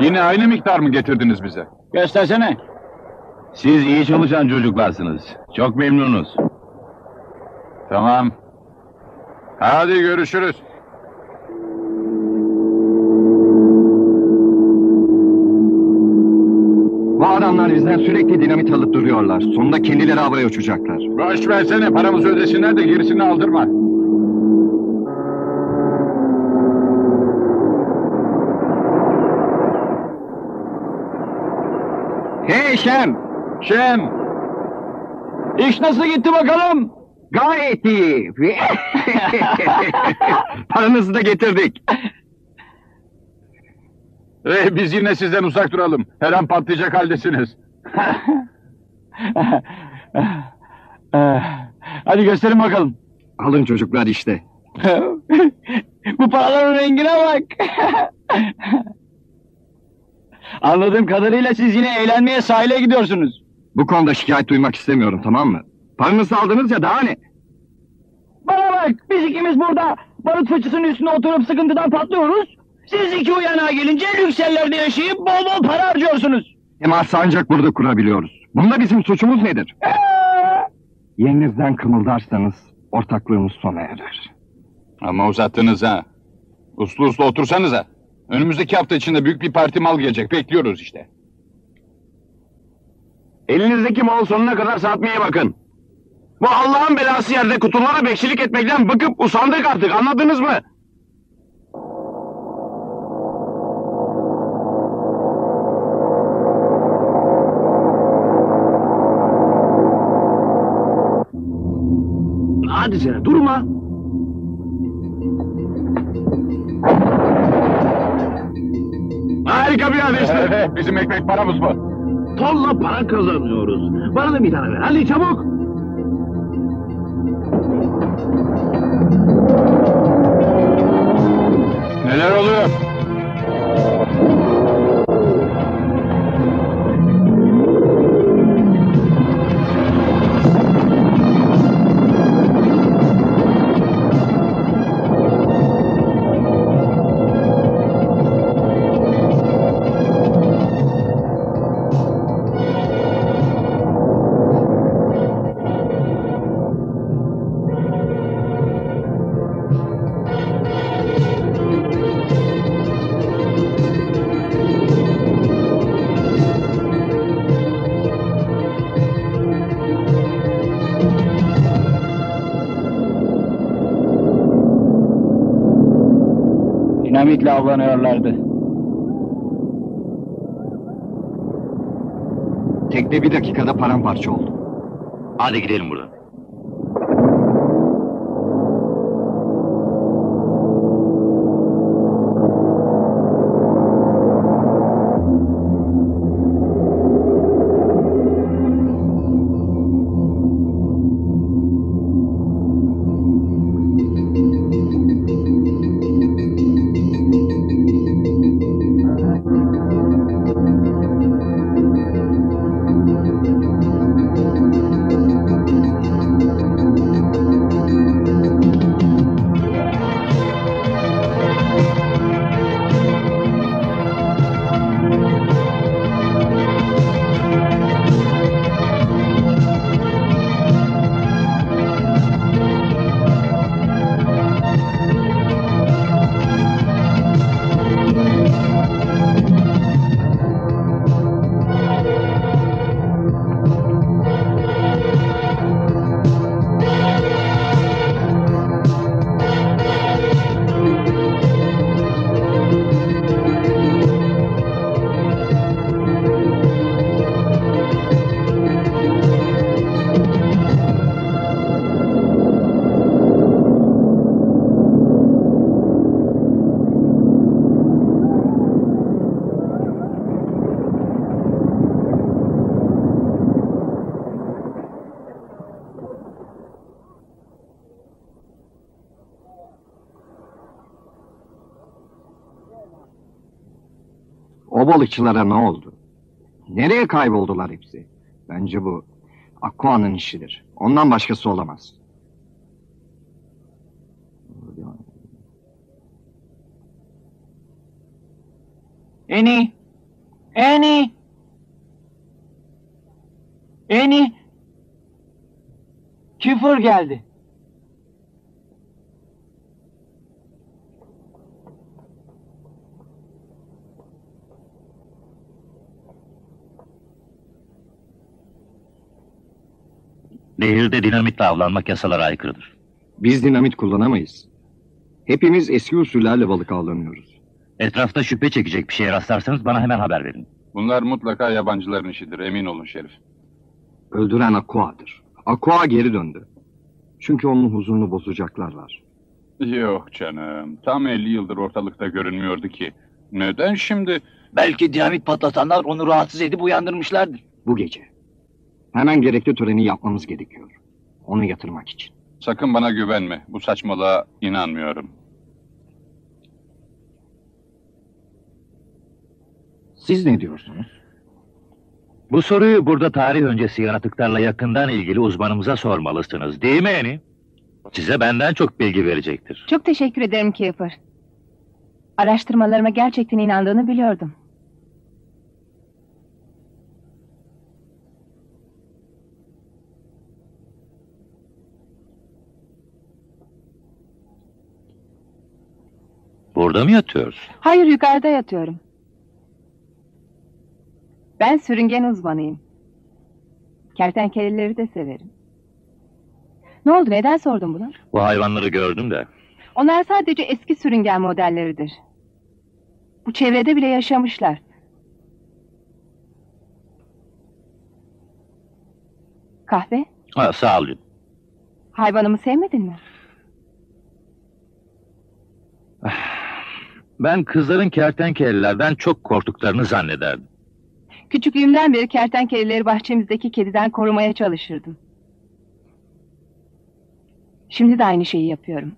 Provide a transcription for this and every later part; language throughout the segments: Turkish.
Yine aynı miktar mı getirdiniz bize? Göstersene. Siz iyi çalışan çocuklarsınız. Çok memnunuz. Tamam. Hadi görüşürüz. Bu adamlar bizden sürekli dinamit alıp duruyorlar. Sonunda kendileri havaya uçacaklar. Boş versene, paramızı ödesinler de gerisini aldırma. Hey Şem! Şen! İş nasıl gitti bakalım? Gayet iyi. Paranızı da getirdik. Biz yine sizden uzak duralım. Her an patlayacak haldesiniz. Hadi gösterin bakalım. Alın çocuklar işte. Bu paraların rengine bak. Anladığım kadarıyla siz yine eğlenmeye sahile gidiyorsunuz. Bu konuda şikayet duymak istemiyorum, tamam mı? Paranızı aldınız ya, daha ne? Bana bak, biz ikimiz burada barut fıçısının üstüne oturup sıkıntıdan patlıyoruz. Siz iki uyanağa gelince lüks yerlerde yaşayıp bol bol para harcıyorsunuz. Hem ancak burada kurabiliyoruz. Bunda bizim suçumuz nedir? Yerinizden kımıldarsanız ortaklığımız sona erer. Ama uzattınız ha. Uslu uslu otursanıza. Önümüzdeki hafta içinde büyük bir parti mal gelecek. Bekliyoruz işte. Elinizdeki mal sonuna kadar satmaya bakın. Bu Allah'ın belası yerde kutulara bekçilik etmekten bıkıp usandık artık, anladınız mı? Hadi sen durma. Harika bir ateşti. Evet, bizim ekmek paramız bu. Tonla para kazanıyoruz. Bana da bir tane ver. Hadi çabuk. Neler oluyor? Dinamitle avlanıyorlardı. Tekne bir dakikada paramparça oldu. Hadi gidelim buradan. O balıkçılara ne oldu? Nereye kayboldular hepsi? Bence bu Aqua'nın işidir. Ondan başkası olamaz. Eni, Eni! Eni! Kifir geldi. Nehirde dinamitle avlanmak yasalara aykırıdır. Biz dinamit kullanamayız. Hepimiz eski usullerle balık avlanıyoruz. Etrafta şüphe çekecek bir şeye rastlarsanız bana hemen haber verin. Bunlar mutlaka yabancıların işidir, emin olun Şerif. Öldüren Aqua'dır. Aqua geri döndü. Çünkü onun huzurunu bozacaklar var. Yok canım, tam 50 yıldır ortalıkta görünmüyordu ki. Neden şimdi? Belki dinamit patlatanlar onu rahatsız edip uyandırmışlardır. Bu gece. Hemen gerekli töreni yapmamız gerekiyor. Onu yatırmak için. Sakın bana güvenme, bu saçmalığa inanmıyorum. Siz ne diyorsunuz? Bu soruyu burada tarih öncesi yaratıklarla yakından ilgili uzmanımıza sormalısınız, değil mi Eni? Size benden çok bilgi verecektir. Çok teşekkür ederim Kiefer. Araştırmalarıma gerçekten inandığını biliyordum. Burada mı yatıyorsun? Hayır, yukarıda yatıyorum. Ben sürüngen uzmanıyım. Kertenkeleleri de severim. Ne oldu, neden sordun bunu? Bu hayvanları gördüm de. Onlar sadece eski sürüngen modelleridir. Bu çevrede bile yaşamışlar. Kahve? Ha, sağ olun. Hayvanımı sevmedin mi? Ben kızların kertenkelelerden çok korktuklarını zannederdim. Küçüklüğümden beri kertenkeleleri bahçemizdeki kediden korumaya çalışırdım. Şimdi de aynı şeyi yapıyorum.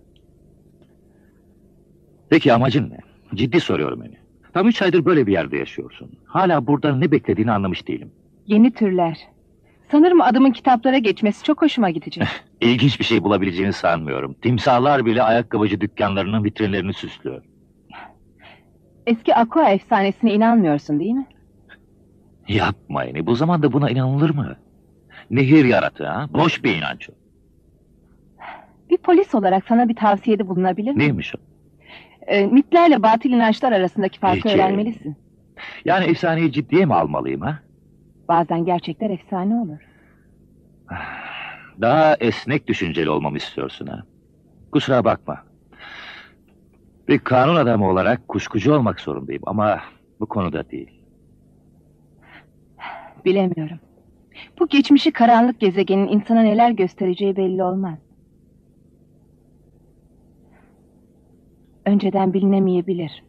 Peki amacın ne? Ciddi soruyorum Eni. Tam 3 aydır böyle bir yerde yaşıyorsun. Hala burada ne beklediğini anlamış değilim. Yeni türler. Sanırım adımın kitaplara geçmesi çok hoşuma gidecek. İlginç bir şey bulabileceğini sanmıyorum. Timsahlar bile ayakkabıcı dükkanlarının vitrinlerini süslüyor. Eski Aqua efsanesine inanmıyorsun değil mi? Yapma Eni, bu zamanda buna inanılır mı? Nehir yaratığı ha? Boş bir inanç o. Bir polis olarak sana bir tavsiyede bulunabilir miyim? Neymiş o? Mitlerle batıl inançlar arasındaki farkı Peki. öğrenmelisin. Yani efsaneyi ciddiye mi almalıyım ha? Bazen gerçekler efsane olur. Daha esnek düşünceli olmamı istiyorsun ha? Kusura bakma. Bir kanun adamı olarak kuşkucu olmak zorundayım ama bu konuda değil. Bilemiyorum. Bu geçmişi karanlık gezegenin insana neler göstereceği belli olmaz. Önceden bilinemeyebilir.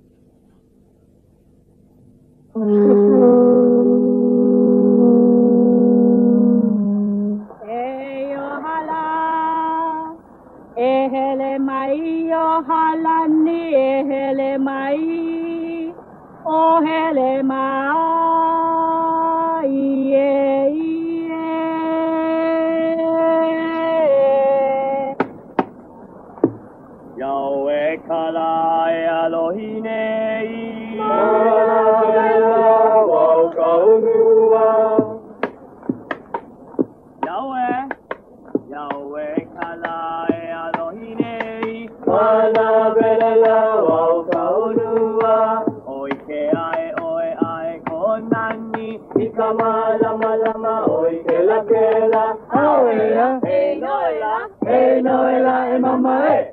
Ehele mai ohala ni ehele mai ohele mai ye ye Yahweh kala Elohine Yahweh Yahweh kala Mana belela wa kaunua oi ke ai konani ikama lama lama oi ke la aoela hey noela e mama e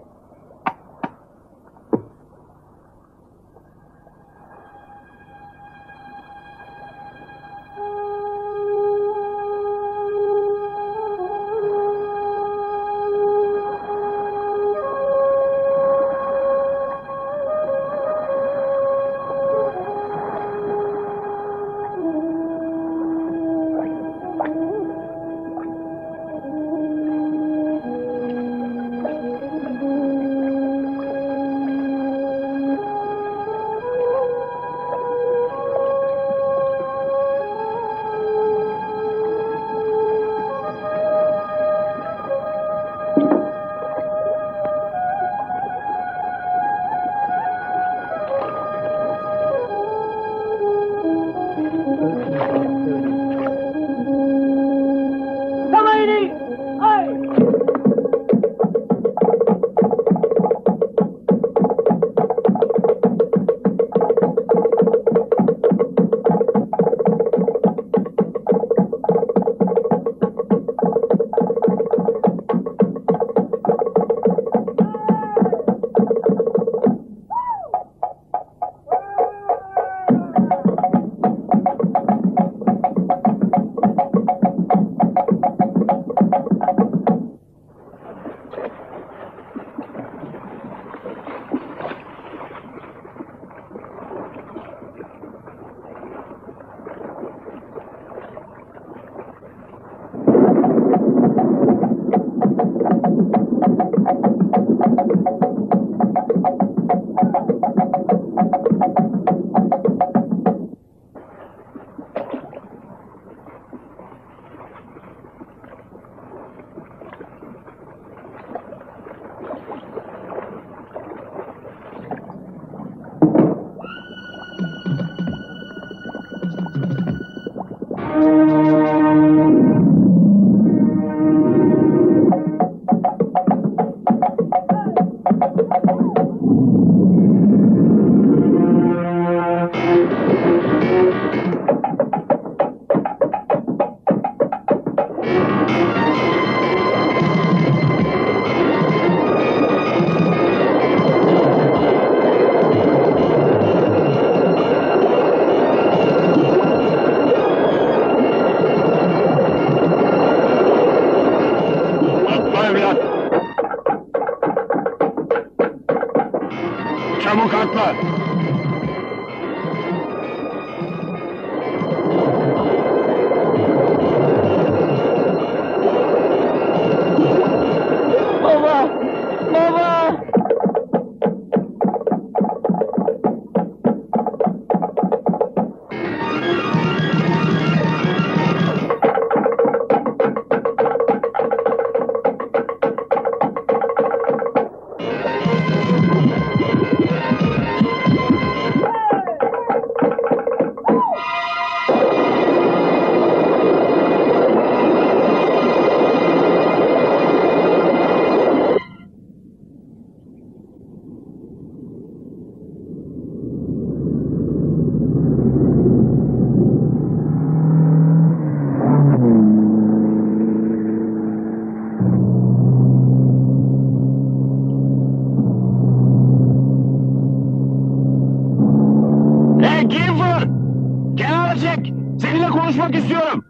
Seninle konuşmak istiyorum.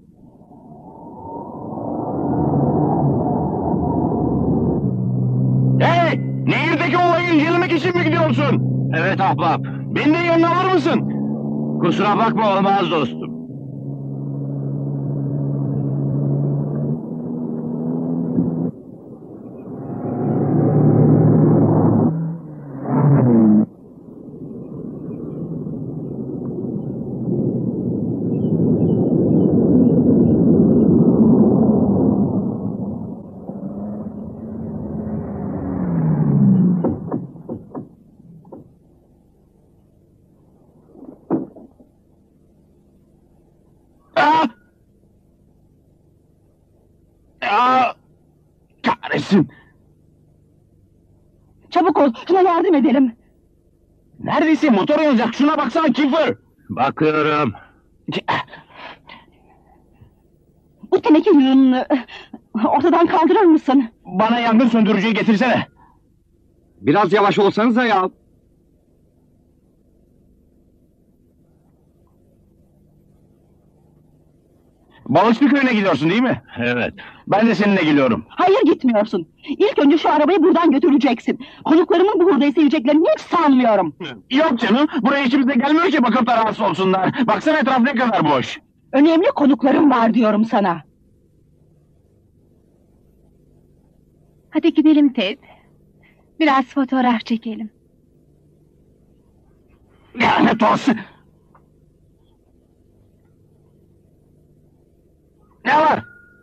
Hey! Nehirdeki olayı incelemek için mi gidiyorsun? Evet ahbap. Beni de yanına alır mısın? Kusura bakma, olmaz dostum. Aa! Aa! Kahretsin! Çabuk ol, şuna yardım edelim. Neredeyse motor yanacak. Şuna baksana Kiefer. Bakıyorum. Bu teneke yığınını ortadan kaldırır mısın? Bana yangın söndürücüyü getirsene. Biraz yavaş olsanıza ya. Balıkçı köyüne gidiyorsun değil mi? Evet. Ben de seninle geliyorum. Hayır, gitmiyorsun. İlk önce şu arabayı buradan götüreceksin. Konuklarımın bu hurdayı seveceklerini hiç sanmıyorum. Yok canım. Buraya içimizde gelmiyor ki bakıp da rahatsız olsunlar. Baksana etraf ne kadar boş. Önemli konuklarım var diyorum sana. Hadi gidelim Ted. Biraz fotoğraf çekelim. Lanet olsun. Ne var?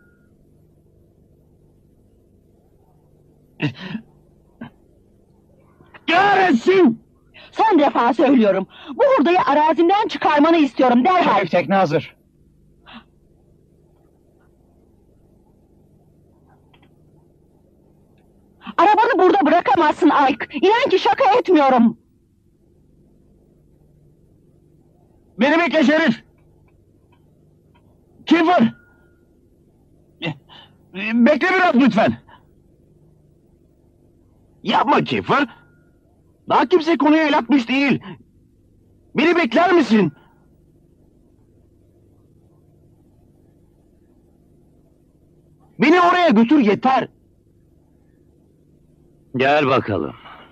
Kahretsin! Son defa söylüyorum. Bu hurdayı arazimden çıkarmanı istiyorum derhal. Tekne hazır. Arabanı burada bırakamazsın Ike. İnan ki şaka etmiyorum. Beni bekle Şerif! Kiefer! Bekle biraz lütfen. Yapma Kiefer. Daha kimse konuya el atmış değil. Beni bekler misin? Beni oraya götür yeter. Gel bakalım.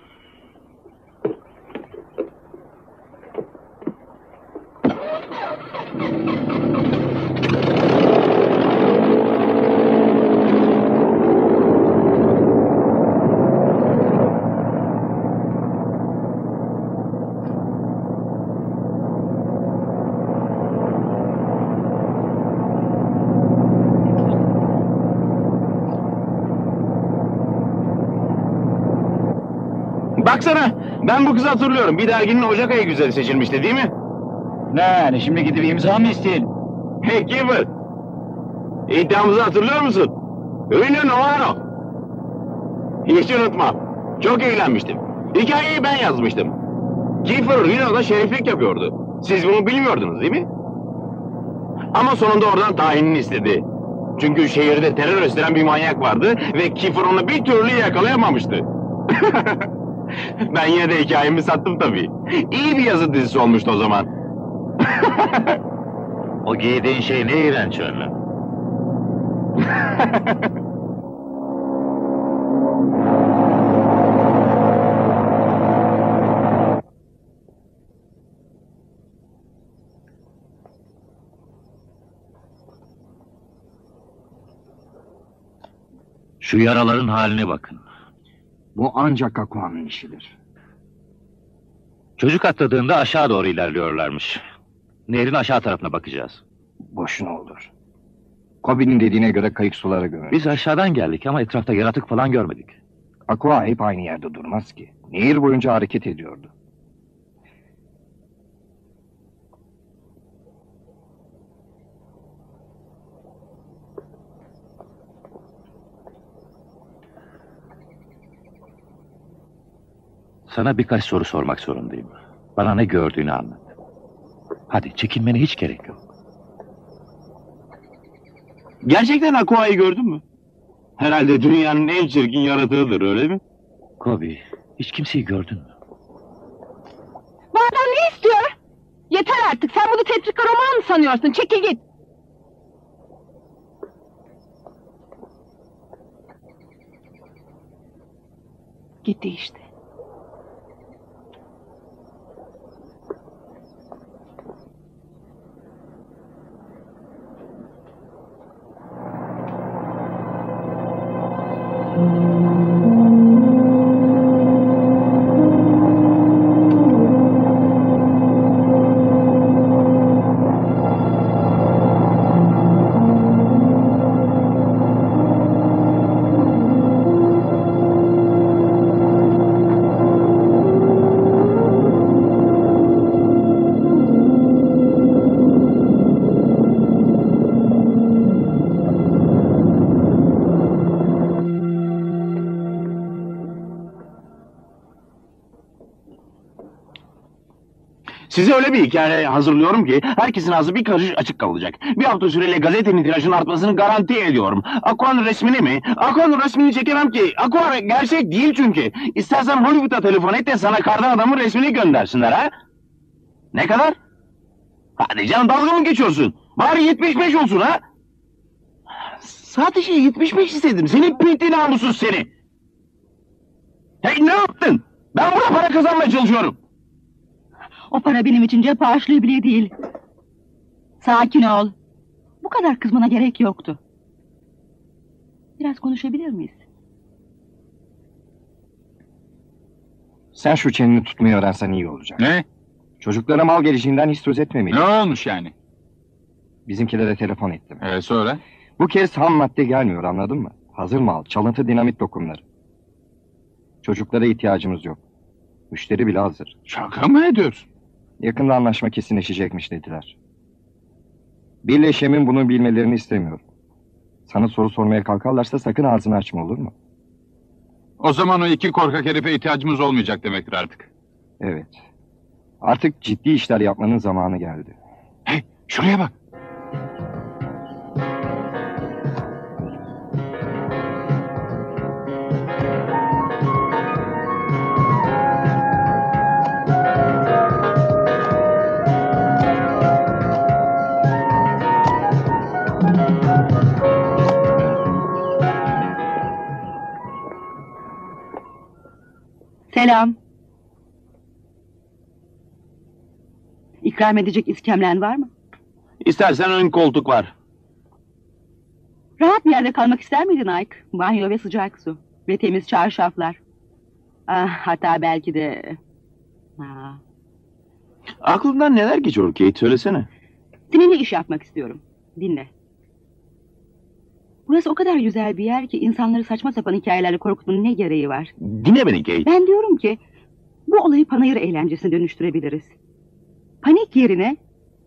Baksana, ben bu kızı hatırlıyorum. Bir derginin Ocak ayı güzeli seçilmişti değil mi? Ne yani, şimdi gidip imza mı isteyin? Hey Kiefer! İddiamızı hatırlıyor musun? Ünlü Novaro. Hiç unutmam. Çok eğlenmiştim. Hikayeyi ben yazmıştım. Kiefer Reno'da şeriflik yapıyordu. Siz bunu bilmiyordunuz değil mi? Ama sonunda oradan tayinini istedi. Çünkü şehirde terör estiren bir manyak vardı ve Kiefer onu bir türlü yakalayamamıştı. Ben yine de hikayemi sattım tabii. İyi bir yazı dizisi olmuştu o zaman. O giydiğin şey ne iğrenç önlü. Şu yaraların haline bakın. Bu ancak Akua'nın işidir. Çocuk atladığında aşağı doğru ilerliyorlarmış. Nehrin aşağı tarafına bakacağız. Boşuna olur. Kobe'nin dediğine göre kayık sulara gömülür. Biz aşağıdan geldik ama etrafta yaratık falan görmedik. Aqua hep aynı yerde durmaz ki. Nehir boyunca hareket ediyordu. Sana birkaç soru sormak zorundayım. Bana ne gördüğünü anlat. Hadi, çekinmene hiç gerek yok. Gerçekten Aqua'yı gördün mü? Herhalde dünyanın en çirkin yaratığıdır, öyle mi? Kobe, hiç kimseyi gördün mü? Bu adam ne istiyor? Yeter artık. Sen bunu tetrika roman mı sanıyorsun? Çekil git. Gitti işte. Size öyle bir hikaye hazırlıyorum ki herkesin ağzı bir karış açık kalacak. Bir hafta süreyle gazetenin tirajının artmasını garanti ediyorum. Aqua'nın resmini mi? Aqua'nın resmini çekemem ki. Aqua gerçek değil çünkü. İstersen Hollywood'a telefon et de sana kardan adamın resmini göndersinler ha? Ne kadar? Hadi canım, dalga mı geçiyorsun? Bari 75 olsun ha? Sadece 75 istedim. Senin pinti namussuz seni. Hey, ne yaptın? Ben burada para kazanmaya çalışıyorum. O para benim için cep harçlığı bile değil. Sakin ol. Bu kadar kızmana gerek yoktu. Biraz konuşabilir miyiz? Sen şu çeneni tutmayı öğrensen iyi olacak. Ne? Çocuklara mal gelişinden hiç söz etmemeli. Ne olmuş yani? Bizimkilere telefon ettim. Sonra? Bu kez ham madde gelmiyor, anladın mı? Hazır mal, çalıntı dinamit dokumları. Çocuklara ihtiyacımız yok. Müşteri bile hazır. Şaka mı ediyorsun? Yakında anlaşma kesinleşecekmiş dediler. Birleşemin bunu bilmelerini istemiyorum. Sana soru sormaya kalkarlarsa sakın ağzını açma, olur mu? O zaman o iki korkak herife ihtiyacımız olmayacak demektir artık. Evet. Artık ciddi işler yapmanın zamanı geldi. Hey, şuraya bak. Selam. İkram edecek iskemlen var mı? İstersen ön koltuk var. Rahat bir yerde kalmak ister miydin Ike? Banyo ve sıcak su. Ve temiz çarşaflar. Ah, hatta belki de... Ha. Aklından neler geçiyor Kate, söylesene. Seninle iş yapmak istiyorum. Dinle. Burası o kadar güzel bir yer ki insanları saçma sapan hikayelerle korkutmanın ne gereği var? Dinle beni Kate. Ben diyorum ki bu olayı panayır eğlencesine dönüştürebiliriz. Panik yerine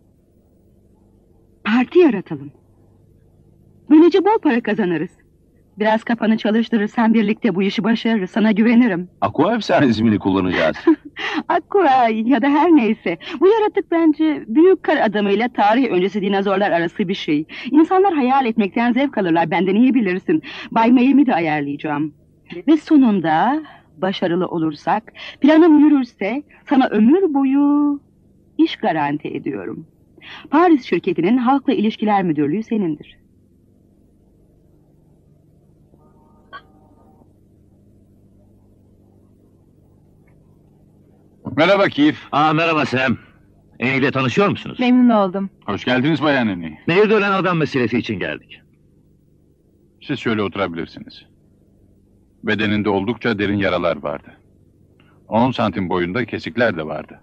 parti yaratalım. Böylece bol para kazanırız. Biraz kafanı çalıştırırsan birlikte bu işi başarırız. Sana güvenirim. Aqua efsanesini kullanacağız. Aqua ya da her neyse. Bu yaratık bence büyük kar adamıyla tarih öncesi dinozorlar arası bir şey. İnsanlar hayal etmekten zevk alırlar. Benden iyi bilirsin. Bay May'imi de ayarlayacağım. Ve sonunda başarılı olursak, planım yürürse sana ömür boyu iş garanti ediyorum. Paris şirketinin halkla ilişkiler müdürlüğü senindir. Merhaba Keith. Merhaba Sam. Annie ile tanışıyor musunuz? Memnun oldum. Hoş geldiniz Bayan Annie. Nehirde ölen adam meselesi için geldik. Siz şöyle oturabilirsiniz. Bedeninde oldukça derin yaralar vardı. 10 santim boyunda kesikler de vardı.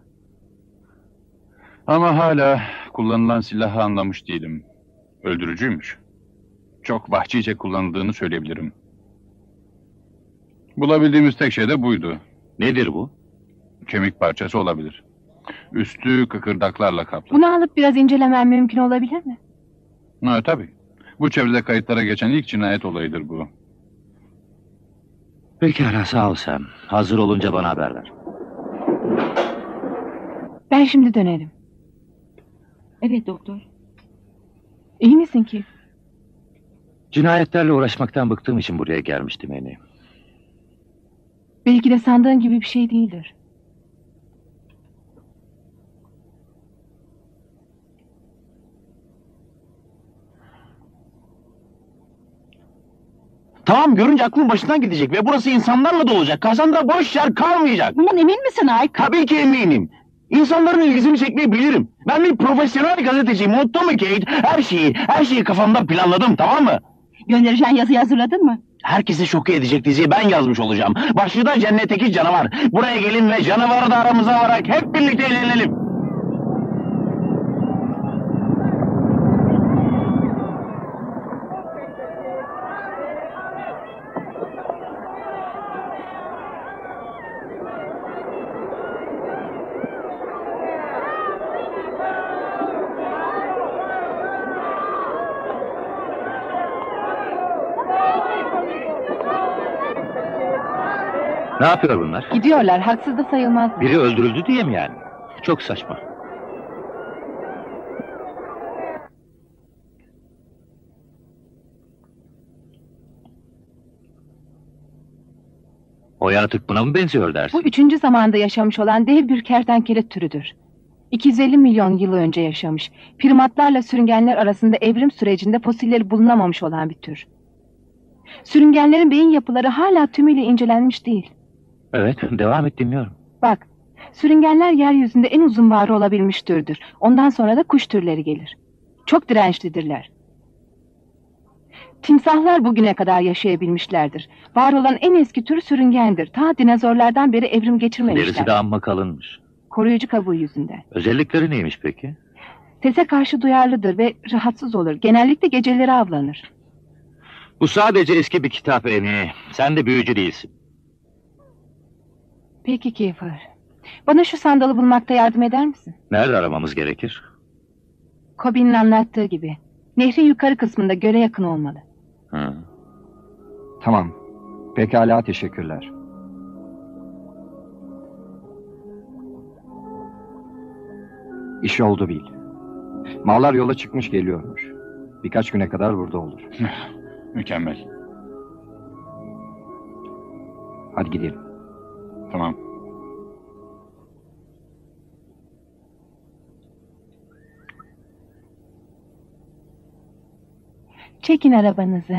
Ama hala kullanılan silahı anlamış değilim. Öldürücüymüş. Çok vahşice kullanıldığını söyleyebilirim. Bulabildiğimiz tek şey de buydu. Nedir bu? Kemik parçası olabilir. Üstü kıkırdaklarla kaplı. Bunu alıp biraz incelemem mümkün olabilir mi? Ha, tabii. Bu çevrede kayıtlara geçen ilk cinayet olayıdır bu. Pekala, sağ ol Sam. Hazır olunca bana haber ver. Ben şimdi dönerim. Evet doktor. İyi misin ki? Cinayetlerle uğraşmaktan bıktığım için buraya gelmiştim Annie. Belki de sandığın gibi bir şey değildir. Tamam, görünce aklın başından gidecek ve burası insanlarla dolacak. Kasanda boş yer kalmayacak. Bundan emin misin Ike? Tabii ki eminim. İnsanların ilgisini çekmeyi bilirim. Ben bir profesyonel gazeteciyim. Unuttun mu Kate? Her şeyi kafamda planladım, tamam mı? Göndereceğin yazıyı hazırladın mı? Herkesi şoke edecek diziyi ben yazmış olacağım. Başlığı da Cennetteki Canavar. Buraya gelin ve canavarı da aramıza alarak hep birlikte eğlenelim. Ne yapıyor bunlar? Gidiyorlar, haksız da sayılmaz. Biri öldürüldü diye mi yani? Çok saçma. O yaratık buna mı benziyor dersin? Bu 3. zamanda yaşamış olan dev bir kertenkele türüdür. 250 milyon yıl önce yaşamış. Primatlarla sürüngenler arasında evrim sürecinde fosilleri bulunamamış olan bir tür. Sürüngenlerin beyin yapıları hala tümüyle incelenmiş değil. Evet, devam et, dinliyorum. Bak, sürüngenler yeryüzünde en uzun var olabilmiş türdür. Ondan sonra da kuş türleri gelir. Çok dirençlidirler. Timsahlar bugüne kadar yaşayabilmişlerdir. Var olan en eski tür sürüngendir. Ta dinozorlardan beri evrim geçirmemişler. Derisi de amma kalınmış. Koruyucu kabuğu yüzünden. Özellikleri neymiş peki? Sese karşı duyarlıdır ve rahatsız olur. Genellikle geceleri avlanır. Bu sadece eski bir kitap Eni. Sen de büyücü değilsin. Peki Kiefer. Bana şu sandalı bulmakta yardım eder misin? Nerede aramamız gerekir? Kobe'nin anlattığı gibi. Nehrin yukarı kısmında göle yakın olmalı. Hı. Tamam. Pekala, teşekkürler. İş oldu Bill. Mallar yola çıkmış geliyormuş. Birkaç güne kadar burada olur. Mükemmel. Hadi gidelim. Tamam. Çekin arabanızı.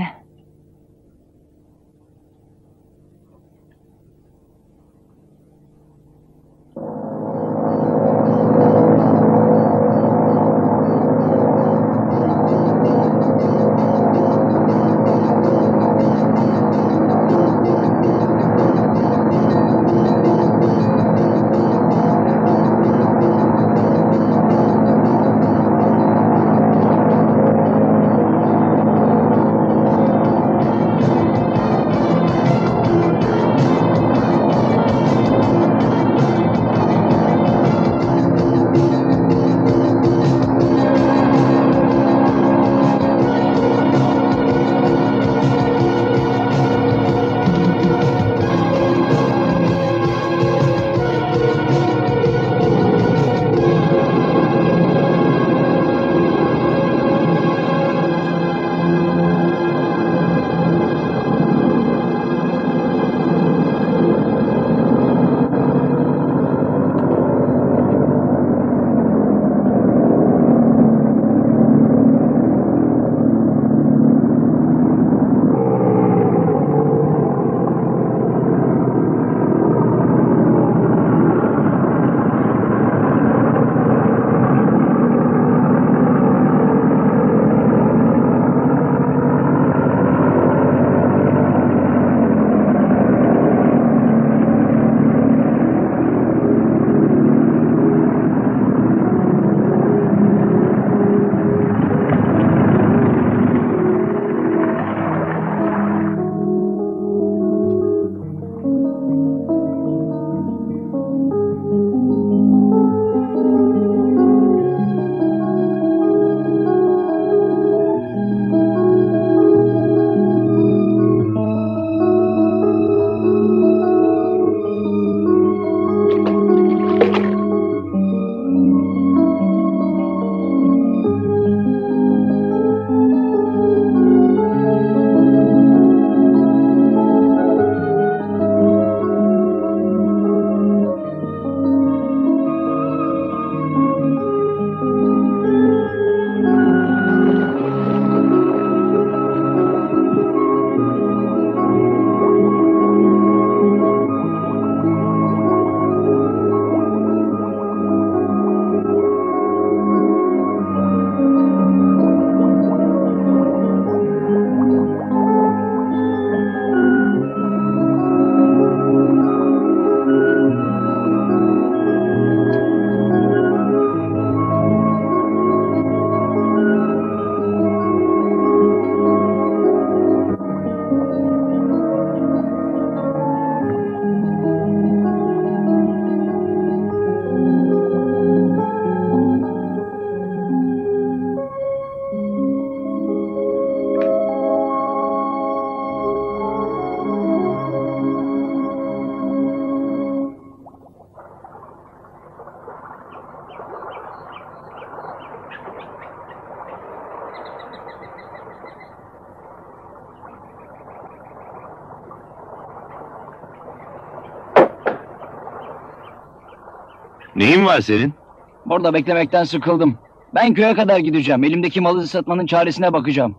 Neyin var senin? Burada beklemekten sıkıldım. Ben köye kadar gideceğim. Elimdeki malı satmanın çaresine bakacağım.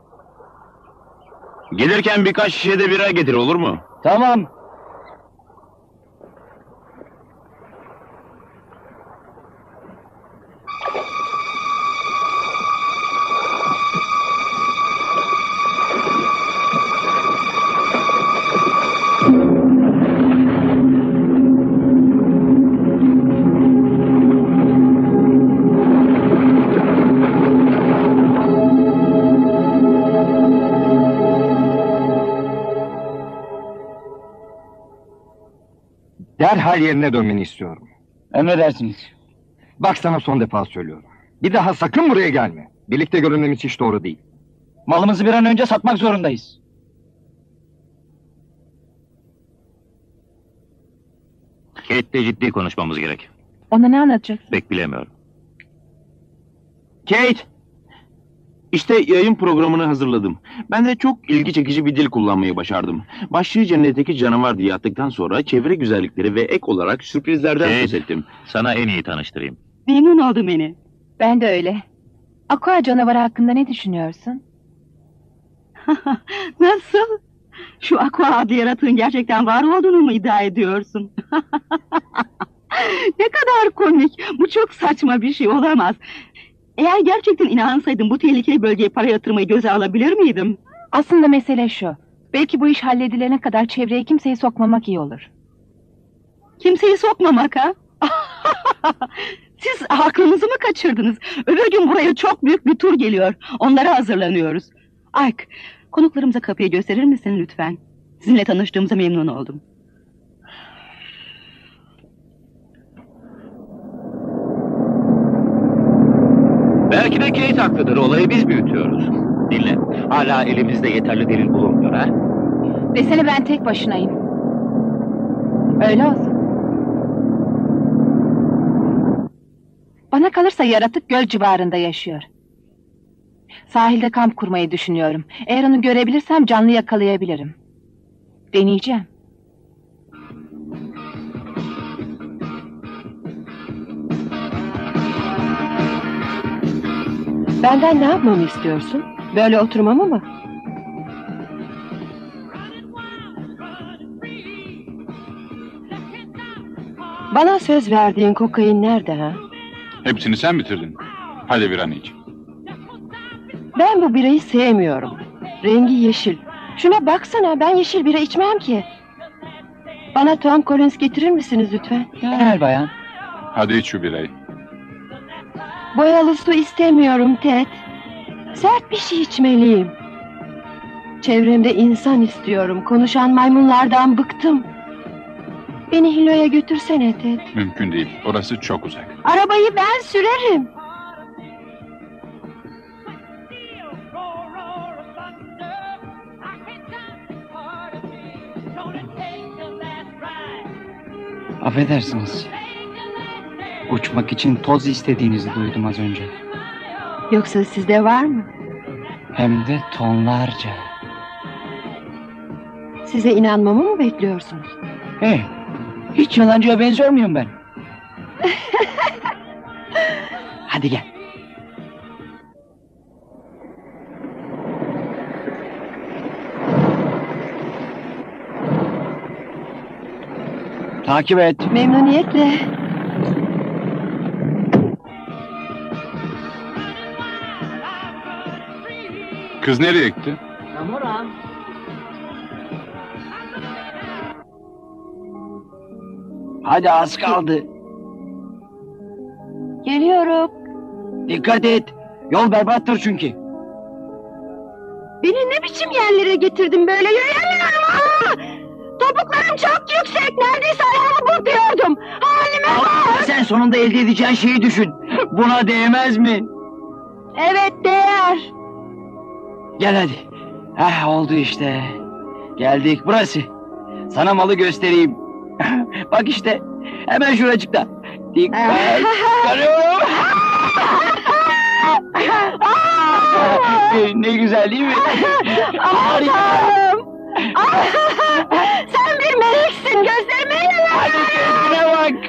Gelirken birkaç şişe de bira getir, olur mu? Tamam. Derhal yerine dönmeni istiyorum. Emredersiniz. Bak sana son defa söylüyorum. Bir daha sakın buraya gelme. Birlikte görünmemiz hiç doğru değil. Malımızı bir an önce satmak zorundayız. Kate'le ciddi konuşmamız gerek. Ona ne anlatacaksın? Pek bilemiyorum. Kate! İşte yayın programını hazırladım. Ben de çok ilgi çekici bir dil kullanmayı başardım. Başlığı cennetteki canavar diye attıktan sonra çevre güzellikleri ve ek olarak sürprizlerden söz ettim. Sana en iyi tanıştırayım. Memnun oldum beni. Ben de öyle. Aqua canavarı hakkında ne düşünüyorsun? Nasıl? Şu Aqua adlı yaratığın gerçekten var olduğunu mu iddia ediyorsun? Ne kadar komik. Bu çok saçma bir şey olamaz. Eğer gerçekten inansaydım bu tehlikeli bölgeye para yatırmayı göze alabilir miydim? Aslında mesele şu. Belki bu iş halledilene kadar çevreye kimseyi sokmamak iyi olur. Kimseyi sokmamak ha? Siz aklınızı mı kaçırdınız? Öbür gün buraya çok büyük bir tur geliyor. Onlara hazırlanıyoruz. Ike, konuklarımıza kapıyı gösterir misin lütfen? Sizinle tanıştığımıza memnun oldum. Belki de Kate haklıdır. Olayı biz büyütüyoruz. Dinle. Hala elimizde yeterli delil bulunmuyor ha? Desene ben tek başınayım. Öyle olsun. Bana kalırsa yaratık göl civarında yaşıyor. Sahilde kamp kurmayı düşünüyorum. Eğer onu görebilirsem canlı yakalayabilirim. Deneyeceğim. Benden ne yapmamı istiyorsun? Böyle oturmamı mı? Bana söz verdiğin kokain nerede ha? Hepsini sen bitirdin. Hadi bir an iç. Ben bu birayı sevmiyorum. Rengi yeşil. Şuna baksana, ben yeşil bira içmem ki. Bana Tom Collins getirir misiniz lütfen? Gel bayan. Hadi iç şu birayı. Boyalı su istemiyorum Ted. Sert bir şey içmeliyim. Çevremde insan istiyorum. Konuşan maymunlardan bıktım. Beni Hilo'ya götürsene Ted. Mümkün değil. Orası çok uzak. Arabayı ben sürerim. Affedersiniz. Uçmak için toz istediğinizi duydum az önce. Yoksa sizde var mı? Hem de tonlarca. Size inanmamı mı bekliyorsunuz? Hey, hiç yalancıya benziyor muyum ben? Hadi gel. Takip et. Memnuniyetle. Kız nereye gitti? Hadi az kaldı. Geliyorum. Dikkat et. Yol berbattır çünkü. Beni ne biçim yerlere getirdin böyle? Yürüyemiyorum. Aa! Topuklarım çok yüksek. Neredeyse ayağımı burkuyordum. Halime bak. Sen sonunda elde edeceğin şeyi düşün. Buna değmez mi? Evet değer. Gel hadi. Heh, oldu işte. Geldik burası. Sana malı göstereyim. Bak işte. Hemen şuracıkta. Dikkat. Görüyorum. Ne güzel değil mi? Harika. Sen bir meleksin, gözlerime Hadi keyfine bak.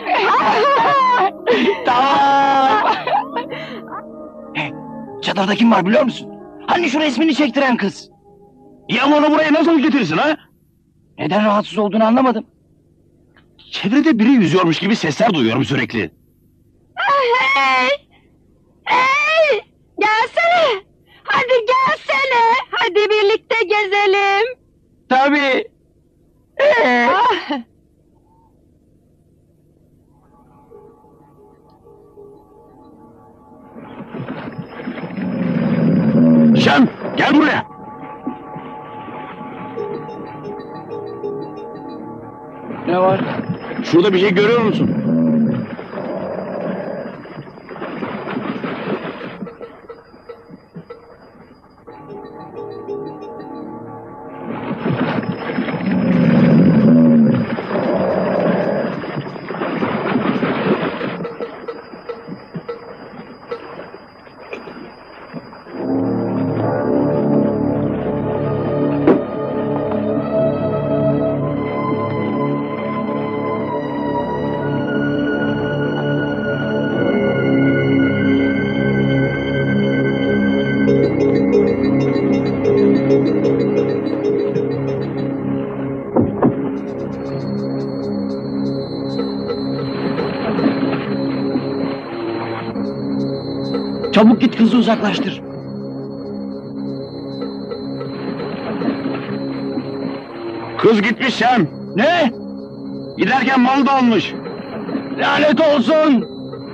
Tamam. Hey, çadırda kim var biliyor musun? Hani şu resmini çektiren kız. Ya onu buraya nasıl getirirsin ha? Neden rahatsız olduğunu anlamadım. Çevrede biri yüzüyormuş gibi sesler duyuyorum sürekli. Hey! Hey! Gelsene! Hadi gelsene! Hadi birlikte gezelim! Tabii. Ah! Şem, gel buraya. Ne var? Şurada bir şey görüyor musun? Çabuk git kızı uzaklaştır. Kız gitmiş Şem. Ne? Giderken mal da almış. Lanet olsun.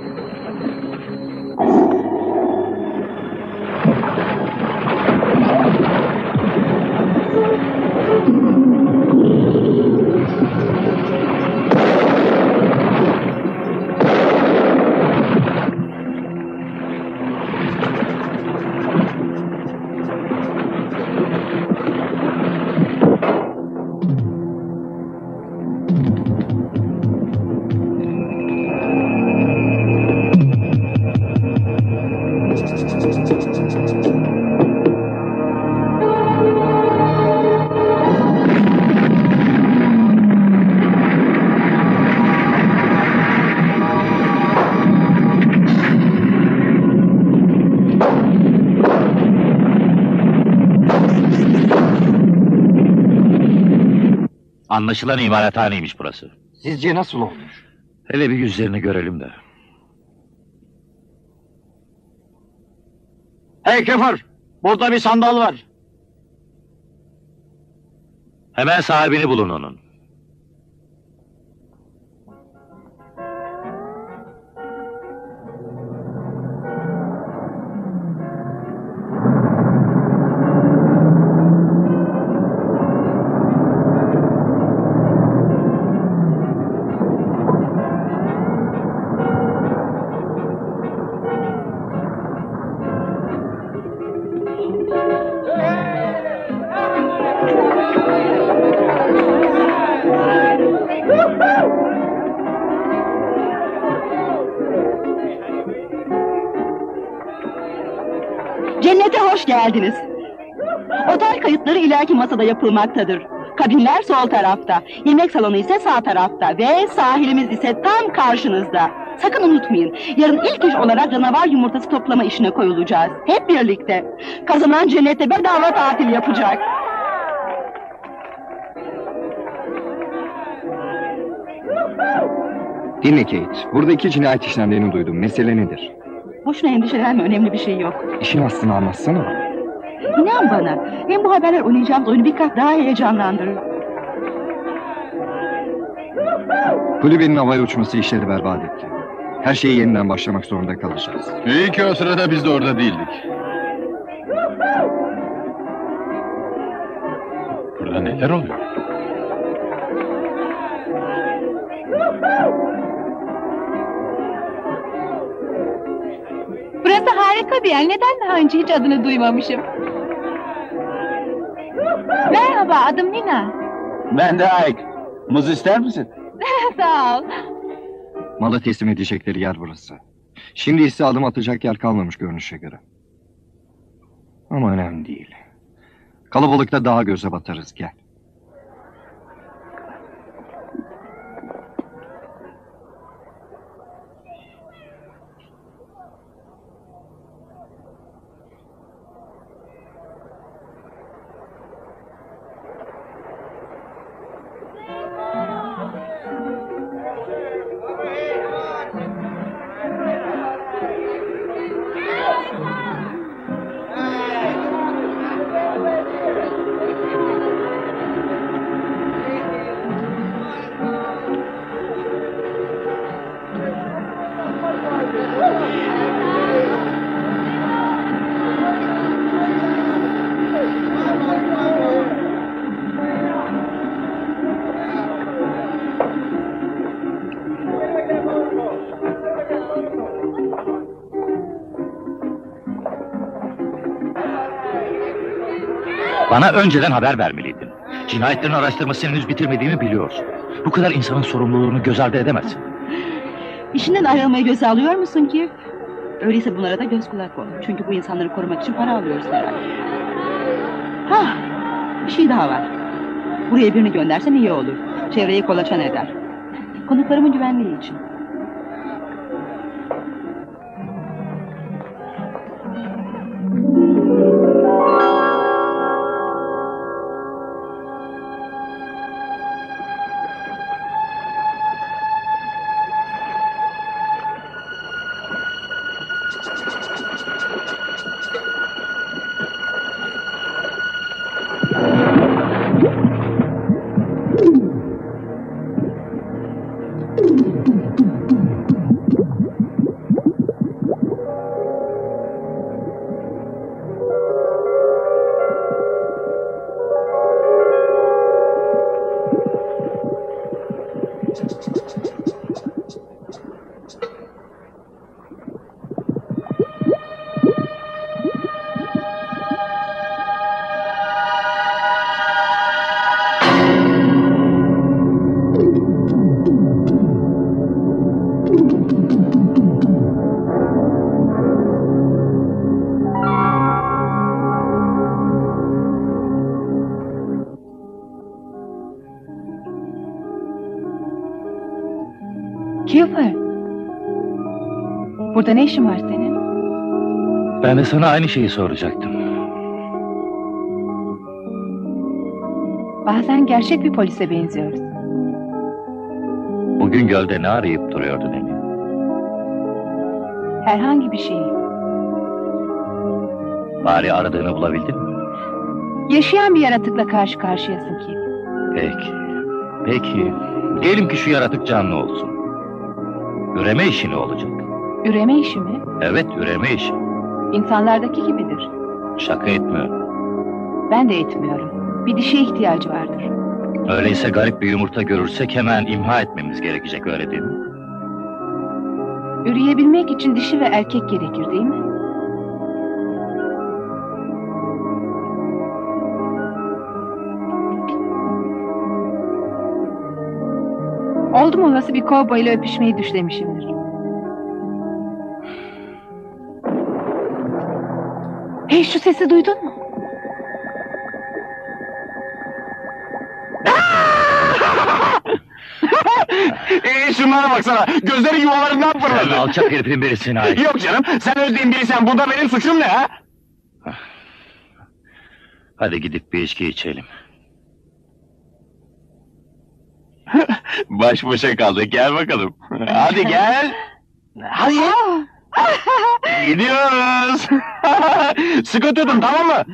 Anlaşılan imalathaneymiş burası. Sizce nasıl olmuş? Hele bir yüzlerini görelim de. Hey Kefer, burada bir sandal var. Hemen sahibini bulun onun. Cennete hoş geldiniz. Otel kayıtları ileriki masada yapılmaktadır. Kabinler sol tarafta, yemek salonu ise sağ tarafta ve sahilimiz ise tam karşınızda. Sakın unutmayın, yarın ilk iş olarak canavar yumurtası toplama işine koyulacağız. Hep birlikte. Kazanan cennette bedava tatil yapacak. Dinle Kate, burada 2 cinayet işlendiğini duydum. Mesele nedir? Boşuna endişelenme, önemli bir şey yok. İşin aslını anlatsana bana. İnan bana, hem bu haberler oynayacağımız oyunu bir kat daha heyecanlandırır. Kulübenin havaya uçması işleri berbat etti. Her şeyi yeniden başlamak zorunda kalacağız. İyi ki o sırada biz de orada değildik. Burada neler oluyor? Burası harika bir yer. Neden daha önce hiç adını duymamışım? Merhaba, adım Nina. Ben de Ike. Muz ister misin? Sağ ol. Malı teslim edecekleri yer burası. Şimdi ise adım atacak yer kalmamış görünüşe göre. Ama önemli değil. Kalabalıkta daha göze batarız, gel. Bana önceden haber vermeliydin. Cinayetlerin araştırmasını henüz bitirmediğimi biliyorsun. Bu kadar insanın sorumluluğunu göz ardı edemezsin. İşinden ayrılmayı göze alıyor musun ki? Öyleyse bunlara da göz kulak ol. Çünkü bu insanları korumak için para alıyoruz herhalde. Hah! Bir şey daha var. Buraya birini göndersen iyi olur. Çevreyi kolaçan eder. Konuklarımın güvenliği için. Cooper. Burada ne işin var senin? Ben de sana aynı şeyi soracaktım. Bazen gerçek bir polise benziyoruz. Bugün gölde ne arayıp duruyordun Emi? Herhangi bir şeyi. Bari aradığını bulabildin mi? Yaşayan bir yaratıkla karşı karşıyasın ki. Peki. Peki. Diyelim ki şu yaratık canlı olsun. Üreme işi ne olacak? Üreme işi mi? Evet, üreme işi. İnsanlardaki gibidir. Şaka etmiyorum. Ben de etmiyorum. Bir dişe ihtiyacı vardır. Öyleyse garip bir yumurta görürsek hemen imha etmemiz gerekecek, öyle değil mi? Üreyebilmek için dişi ve erkek gerekir değil mi? Oldum olası bir kovboyla öpüşmeyi düşlemişimdir. Hey, şu sesi duydun mu? Şunlara baksana, gözleri yuvalarından Sen fırladı. alçak herifin birisine ait. Yok canım, sen özleyin biriysen burada benim suçum ne ha? Hadi gidip bir içki içelim. Baş başa kaldık, gel bakalım. Hadi gel. Hadi. Gidiyoruz. Sıkı tutun, tamam mı?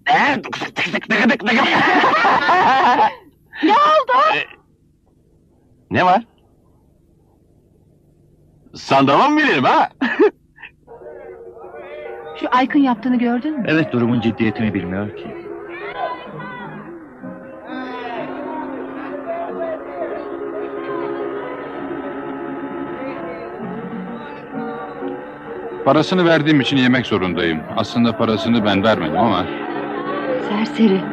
Ne oldu? Ne var? Sandalımı mı bilirim ha? Şu Aykın yaptığını gördün mü? Evet, durumun ciddiyetini bilmiyor ki. Parasını verdiğim için yemek zorundayım. Aslında parasını ben vermedim ama... Serseri.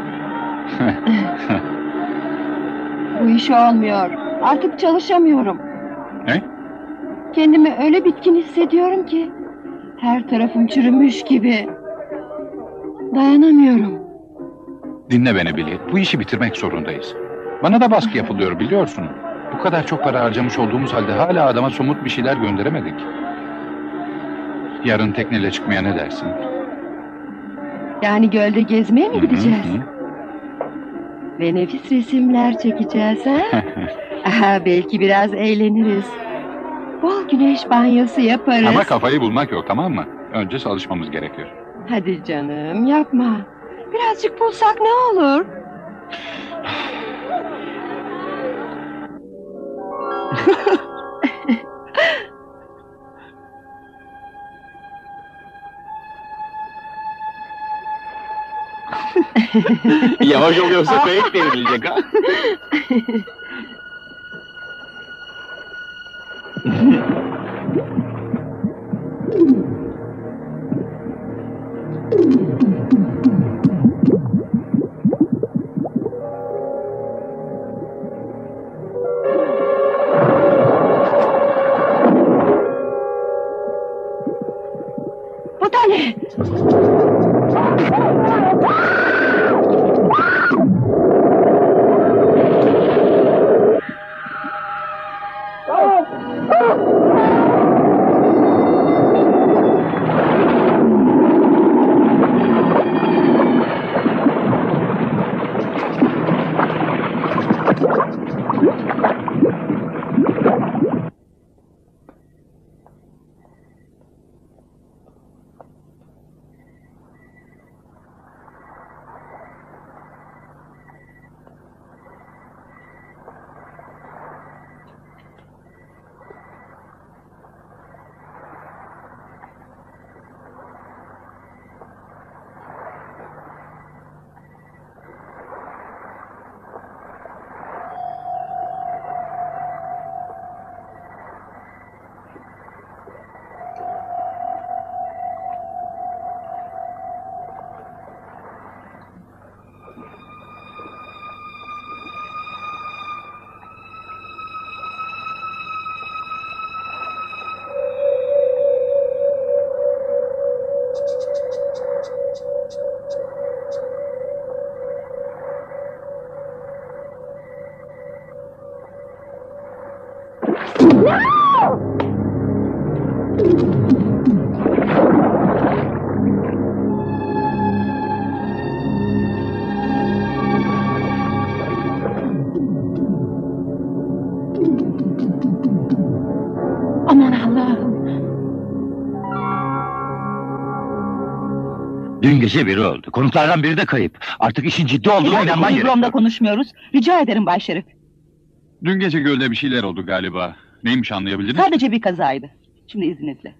Bu iş olmuyor. Artık çalışamıyorum. Ne? Kendimi öyle bitkin hissediyorum ki. Her tarafım çürümüş gibi. Dayanamıyorum. Dinle beni Billy. Bu işi bitirmek zorundayız. Bana da baskı yapılıyor biliyorsun. Bu kadar çok para harcamış olduğumuz halde hala adama somut bir şeyler gönderemedik. Yarın tekneyle çıkmaya ne dersin? Yani gölde gezmeye mi gideceğiz? Hı hı. Ve nefis resimler çekeceğiz ha? Aha, belki biraz eğleniriz. Bol güneş banyosu yaparız. Ama kafayı bulmak yok, tamam mı? Önce çalışmamız gerekiyor. Hadi canım, yapma. Birazcık bulsak ne olur? Yavaş ol yoksa kayıp devrilecek ha. Aman Allah'ım. Dün gece biri öldü. Konuklardan biri de kayıp. Artık işin ciddi olduğuna Neden inanman Mikrom'da gerekiyor. konuşmuyoruz? Rica ederim Bay Şerif. Dün gece gölde bir şeyler oldu galiba. Neymiş anlayabildiniz mi? Sadece bir kazaydı. Şimdi izninizle.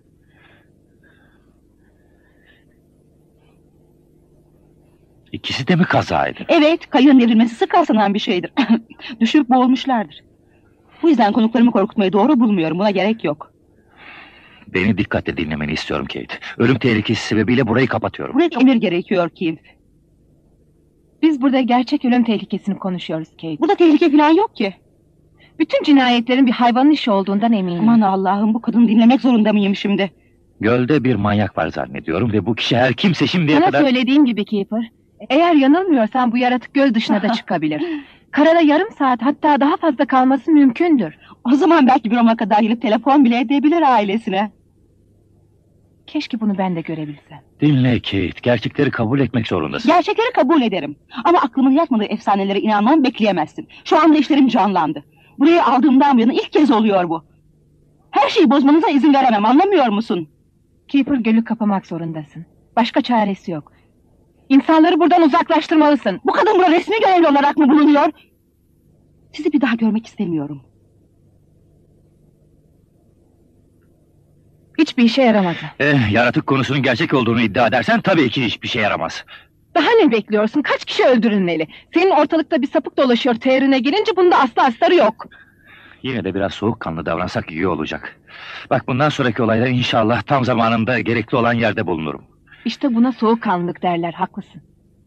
İkisi de mi kazaydı? Evet, kayığın devrilmesi sık rastlanan bir şeydir. Düşüp boğulmuşlardır. Bu yüzden konuklarımı korkutmayı doğru bulmuyorum. Buna gerek yok. Beni dikkatle dinlemeni istiyorum Kate. Ölüm tehlikesi sebebiyle burayı kapatıyorum. Buraya emir gerekiyor Kim. Biz burada gerçek ölüm tehlikesini konuşuyoruz Kate. Burada tehlike falan yok ki. Bütün cinayetlerin bir hayvanın işi olduğundan eminim. Aman Allah'ım, bu kadını dinlemek zorunda mıyım şimdi? Gölde bir manyak var zannediyorum ve bu kişi her kimse şimdiye Sana kadar... söylediğim gibi Keeper. Eğer yanılmıyorsan bu yaratık göl dışına da çıkabilir. Karada yarım saat hatta daha fazla kalması mümkündür. O zaman belki bir Roma kadar gelip telefon bile edebilir ailesine. Keşke bunu ben de görebilsem. Dinle Kate, gerçekleri kabul etmek zorundasın. Gerçekleri kabul ederim. Ama aklımın yatmadığı efsanelere inanmamı bekleyemezsin. Şu anda işlerim canlandı. Buraya aldığımdan bu yana ilk kez oluyor bu. Her şeyi bozmanıza izin veremem, anlamıyor musun? Keeper, gölü kapamak zorundasın. Başka çaresi yok. İnsanları buradan uzaklaştırmalısın. Bu kadın burada resmi görevli olarak mı bulunuyor? Sizi bir daha görmek istemiyorum. Hiçbir işe yaramadı. Yaratık konusunun gerçek olduğunu iddia edersen tabii ki hiçbir şey yaramaz. Daha ne bekliyorsun? Kaç kişi öldürülmeli? Senin ortalıkta bir sapık dolaşıyor teorine gelince bunda aslı astarı yok. Yine de biraz soğukkanlı davransak iyi olacak. Bak bundan sonraki olayda inşallah tam zamanında gerekli olan yerde bulunurum. İşte buna soğukkanlılık derler, haklısın.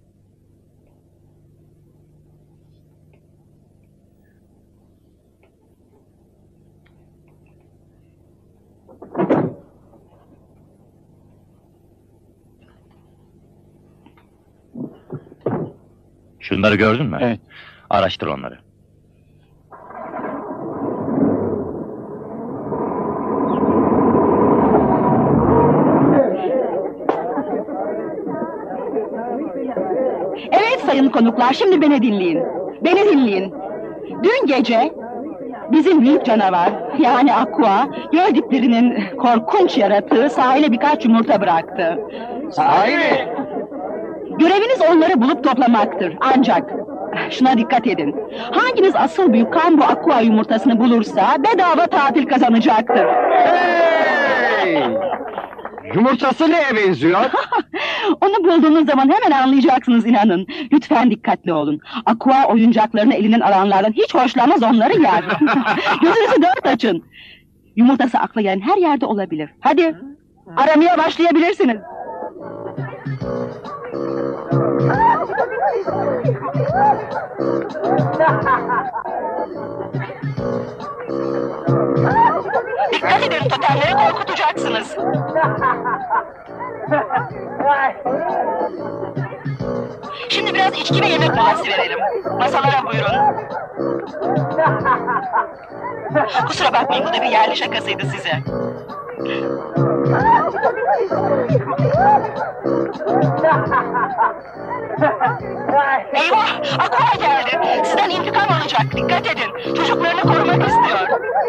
Şunları gördün mü? Evet. Araştır onları. Evet sayın konuklar, şimdi beni dinleyin. Beni dinleyin. Dün gece bizim büyük canavar, yani Aqua, göl diplerinin korkunç yaratığı sahile birkaç yumurta bıraktı. Sahi mi? Göreviniz onları bulup toplamaktır. Ancak şuna dikkat edin. Hanginiz asıl büyük kambu Aqua yumurtasını bulursa bedava tatil kazanacaktır. Hey! Yumurtası neye benziyor? Onu bulduğunuz zaman hemen anlayacaksınız, inanın. Lütfen dikkatli olun. Aqua oyuncaklarını elinden alanlardan hiç hoşlanmaz, onları yer. Gözünüzü dört açın. Yumurtası akla gelen her yerde olabilir. Hadi aramaya başlayabilirsiniz. Dikkat edin, totemleri korkutacaksınız. Şimdi biraz içki ve yemek molası verelim. Masalara buyurun. Kusura bakmayın, bu da bir yerli şakasıydı size. Eyvah! Aqua geldi! Sizden intikam alacak, dikkat edin! Çocuklarını korumak istiyor!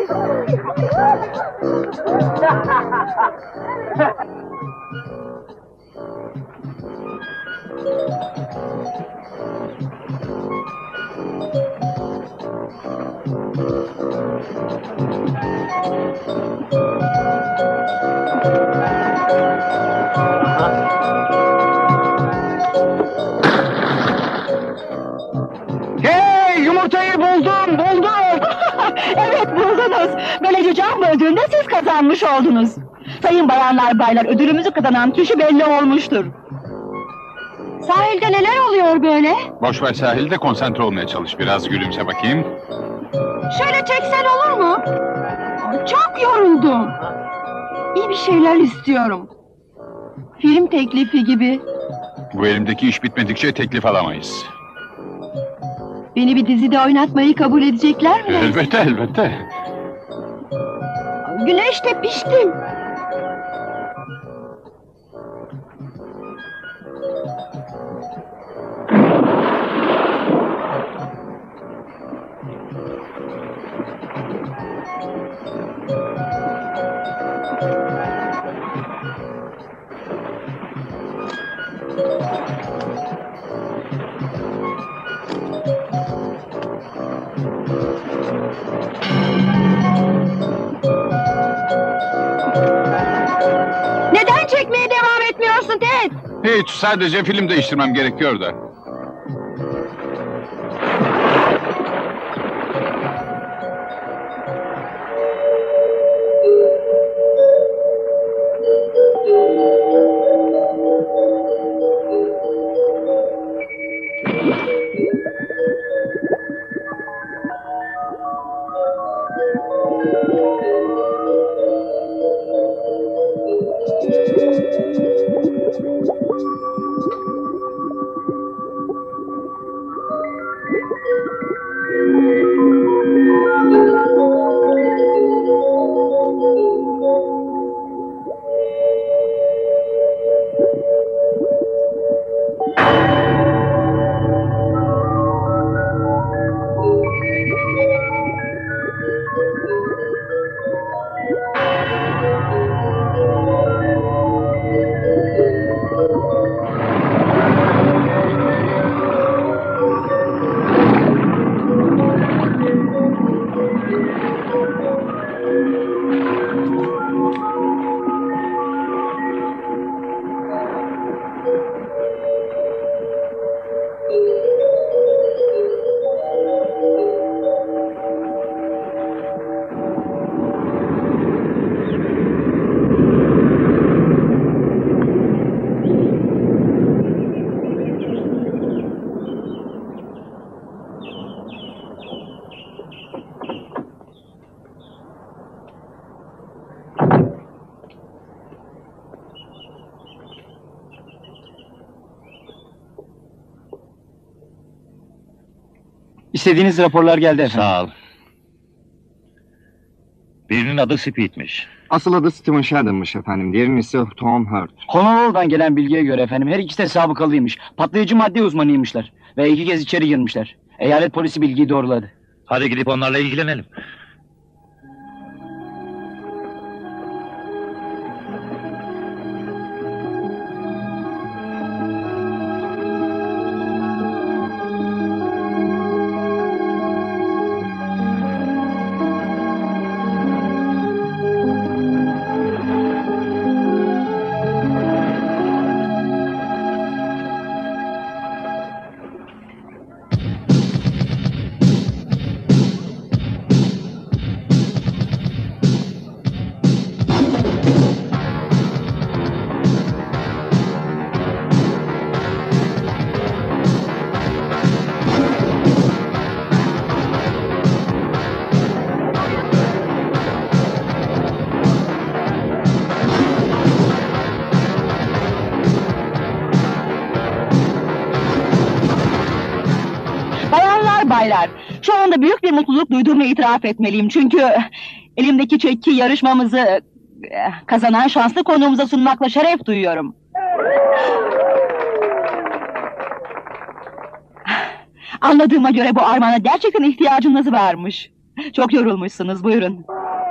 Hey, yumurtayı buldum. Evet, buldunuz! Böylece can ödülünde siz kazanmış oldunuz! Sayın bayanlar, baylar, ödülümüzü kazanan kişi belli olmuştur. Sahilde neler oluyor böyle? Boş ver sahilde, konsantre olmaya çalış. Biraz gülümse bakayım. Şöyle çeksen olur mu? Çok yoruldum. İyi bir şeyler istiyorum. Film teklifi gibi. Bu elimdeki iş bitmedikçe teklif alamayız. Beni bir dizide oynatmayı kabul edecekler mi? Elbette, elbette. Güneşte piştim. Neden çekmeye devam etmiyorsun Ted? Hiç, sadece film değiştirmem gerekiyor da. İstediğiniz raporlar geldi efendim. Sağ ol. Birinin adı Speed'miş. Asıl adı Stephen Sheridan'mış efendim. Diğerinin ise Tom Hurt. Honolulu'dan gelen bilgiye göre efendim her ikisi de sabıkalıymış. Patlayıcı madde uzmanıymışlar. Ve 2 kez içeri girmişler. Eyalet polisi bilgiyi doğruladı. Hadi gidip onlarla ilgilenelim. Baylar, şu anda büyük bir mutluluk duyduğumu itiraf etmeliyim. Çünkü elimdeki çeki yarışmamızı kazanan şanslı konuğumuza sunmakla şeref duyuyorum. Anladığıma göre bu armağana gerçekten ihtiyacınız varmış. Çok yorulmuşsunuz, buyurun.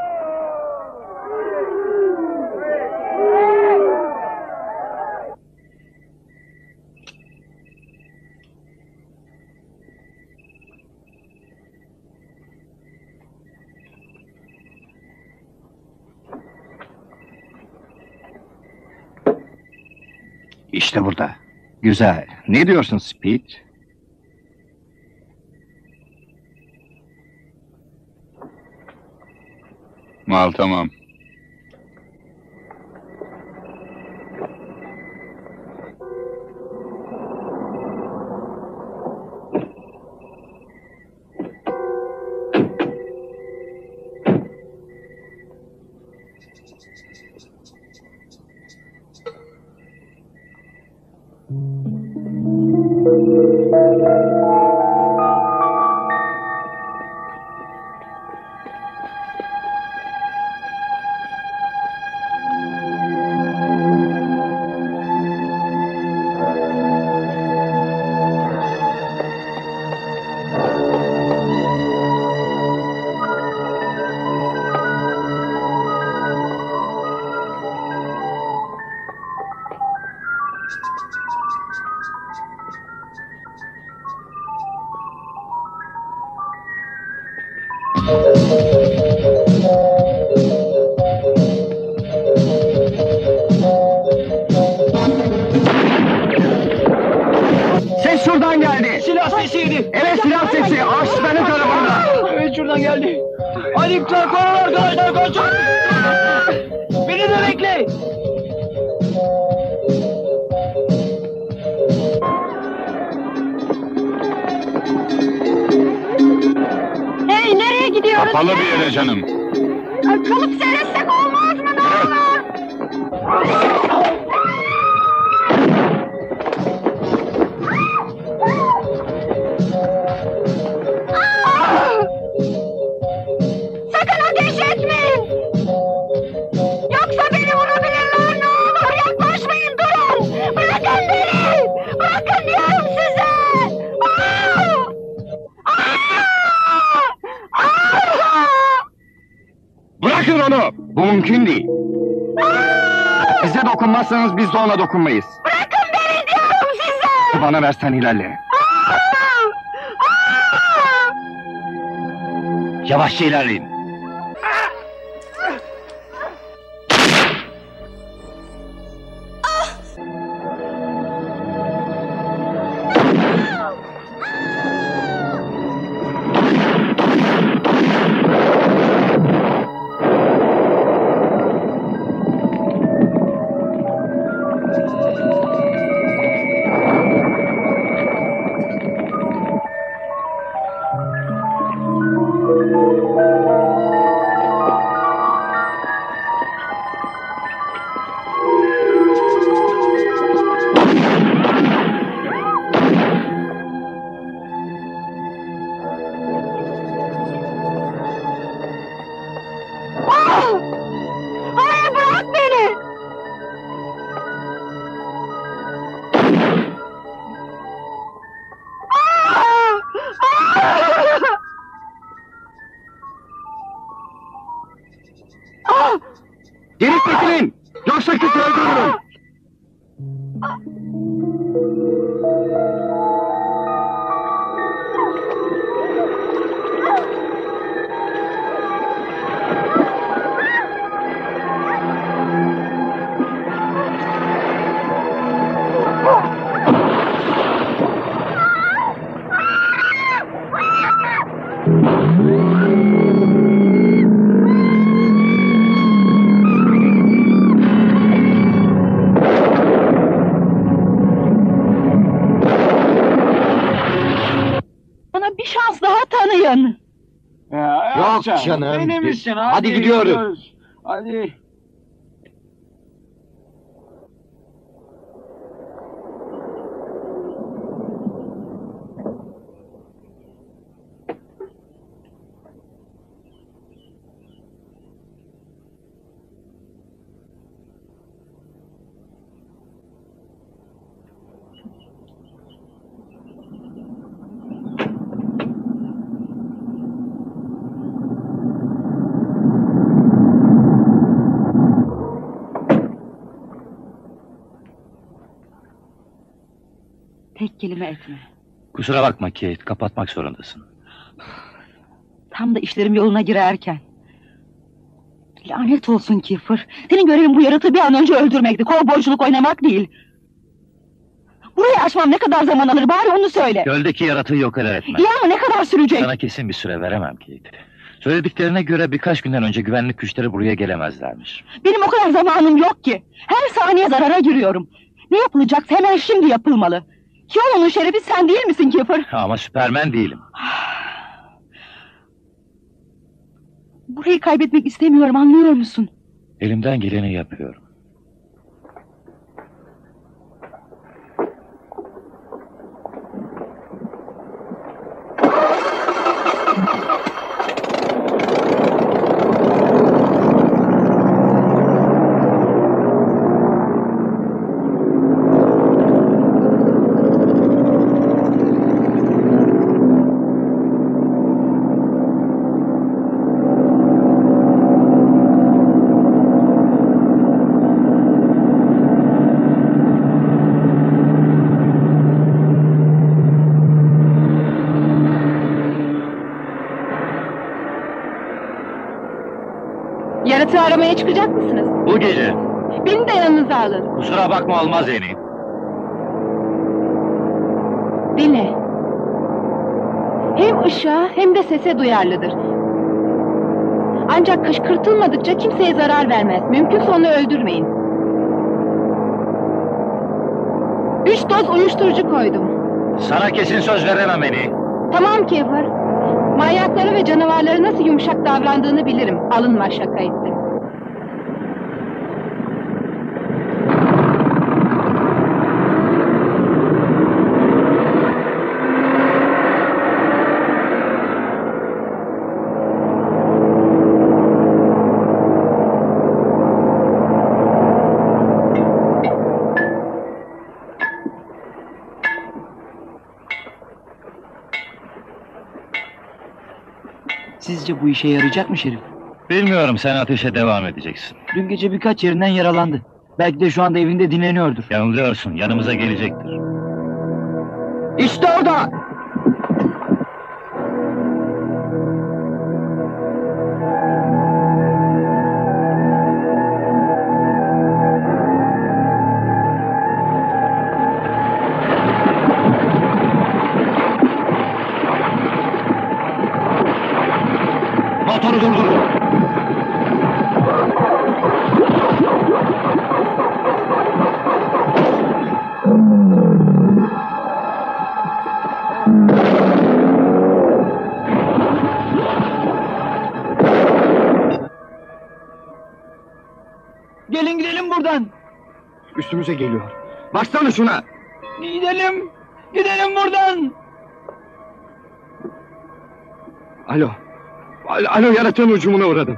İşte burada. Güzel. Ne diyorsun Speed? Mal tamam. Ses şuradan geldi. Silah sesiydi. Evet silah sesi. Ağaçların tarafında. Evet şuradan geldi. Hadi korun arkadaşlar kaçın. Beni de bekle. Hey nereye gidiyoruz? Kapalı bir yere canım. Kalıp seyretsek olmaz mı ne olur? Sakın ateş etmeyin! Yoksa beni vurabilirler ne olur! Yaklaşmayın durun! Bırakın beni! Bırakın diyorum size! Bırakın onu! Bu mümkün değil. Bize dokunmazsanız biz de ona dokunmayız. Bırakın beni diyorum size! Bana versen ilerle. Yavaşça ilerleyin. Hayır bırak beni! Geri çekilin! Yoksa kötü öldürürüm! Bana bir şans daha tanıyın. Yok canım. Benim için Hadi gidiyoruz. Hadi. Tek kelime etme. Kusura bakma Kate, kapatmak zorundasın. Tam da işlerim yoluna girerken. Lanet olsun Kiefer. Senin görevin bu yaratığı bir an önce öldürmekti. Kovboyculuk oynamak değil. Burayı açmam ne kadar zaman alır bari onu söyle. Göldeki yaratığı yok etme. İyi ama ne kadar sürecek? Sana kesin bir süre veremem Kate. Söylediklerine göre birkaç günden önce güvenlik güçleri buraya gelemezlermiş. Benim o kadar zamanım yok ki. Her saniye zarara giriyorum. Ne yapılacaksa hemen şimdi yapılmalı. Yolunun şerefi sen değil misin Kiefer? Ama Süpermen değilim. Burayı kaybetmek istemiyorum anlıyor musun? Elimden geleni yapıyorum. Yaratığı aramaya çıkacak mısınız? Bu gece. Beni de yanınıza alın. Kusura bakma olmaz Eni. Dinle. Hem ışığa hem de sese duyarlıdır. Ancak kışkırtılmadıkça kimseye zarar vermez. Mümkünse onu öldürmeyin. 3 doz uyuşturucu koydum. Sana kesin söz veremem Eni. Tamam Kiefer. Manyakları ve canavarları nasıl yumuşak davrandığını bilirim. Alınma, şaka ettim. Sizce bu işe yarayacak mı Şerif? Bilmiyorum, sen ateşe devam edeceksin. Dün gece birkaç yerinden yaralandı. Belki de şu anda evinde dinleniyordur. Yanılıyorsun, yanımıza gelecektir. İşte orada! Motoru durdur! Gelin gidelim buradan! Üstümüze geliyor. Baksana şuna! Gidelim! Gidelim buradan! Alo. Alo, yaratığın hücumuna uğradım.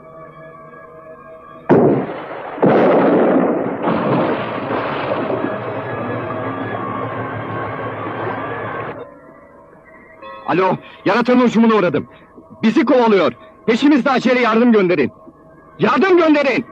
Alo, yaratığın hücumuna uğradım. Bizi kovalıyor. Peşimizde, acele yardım gönderin. Yardım gönderin!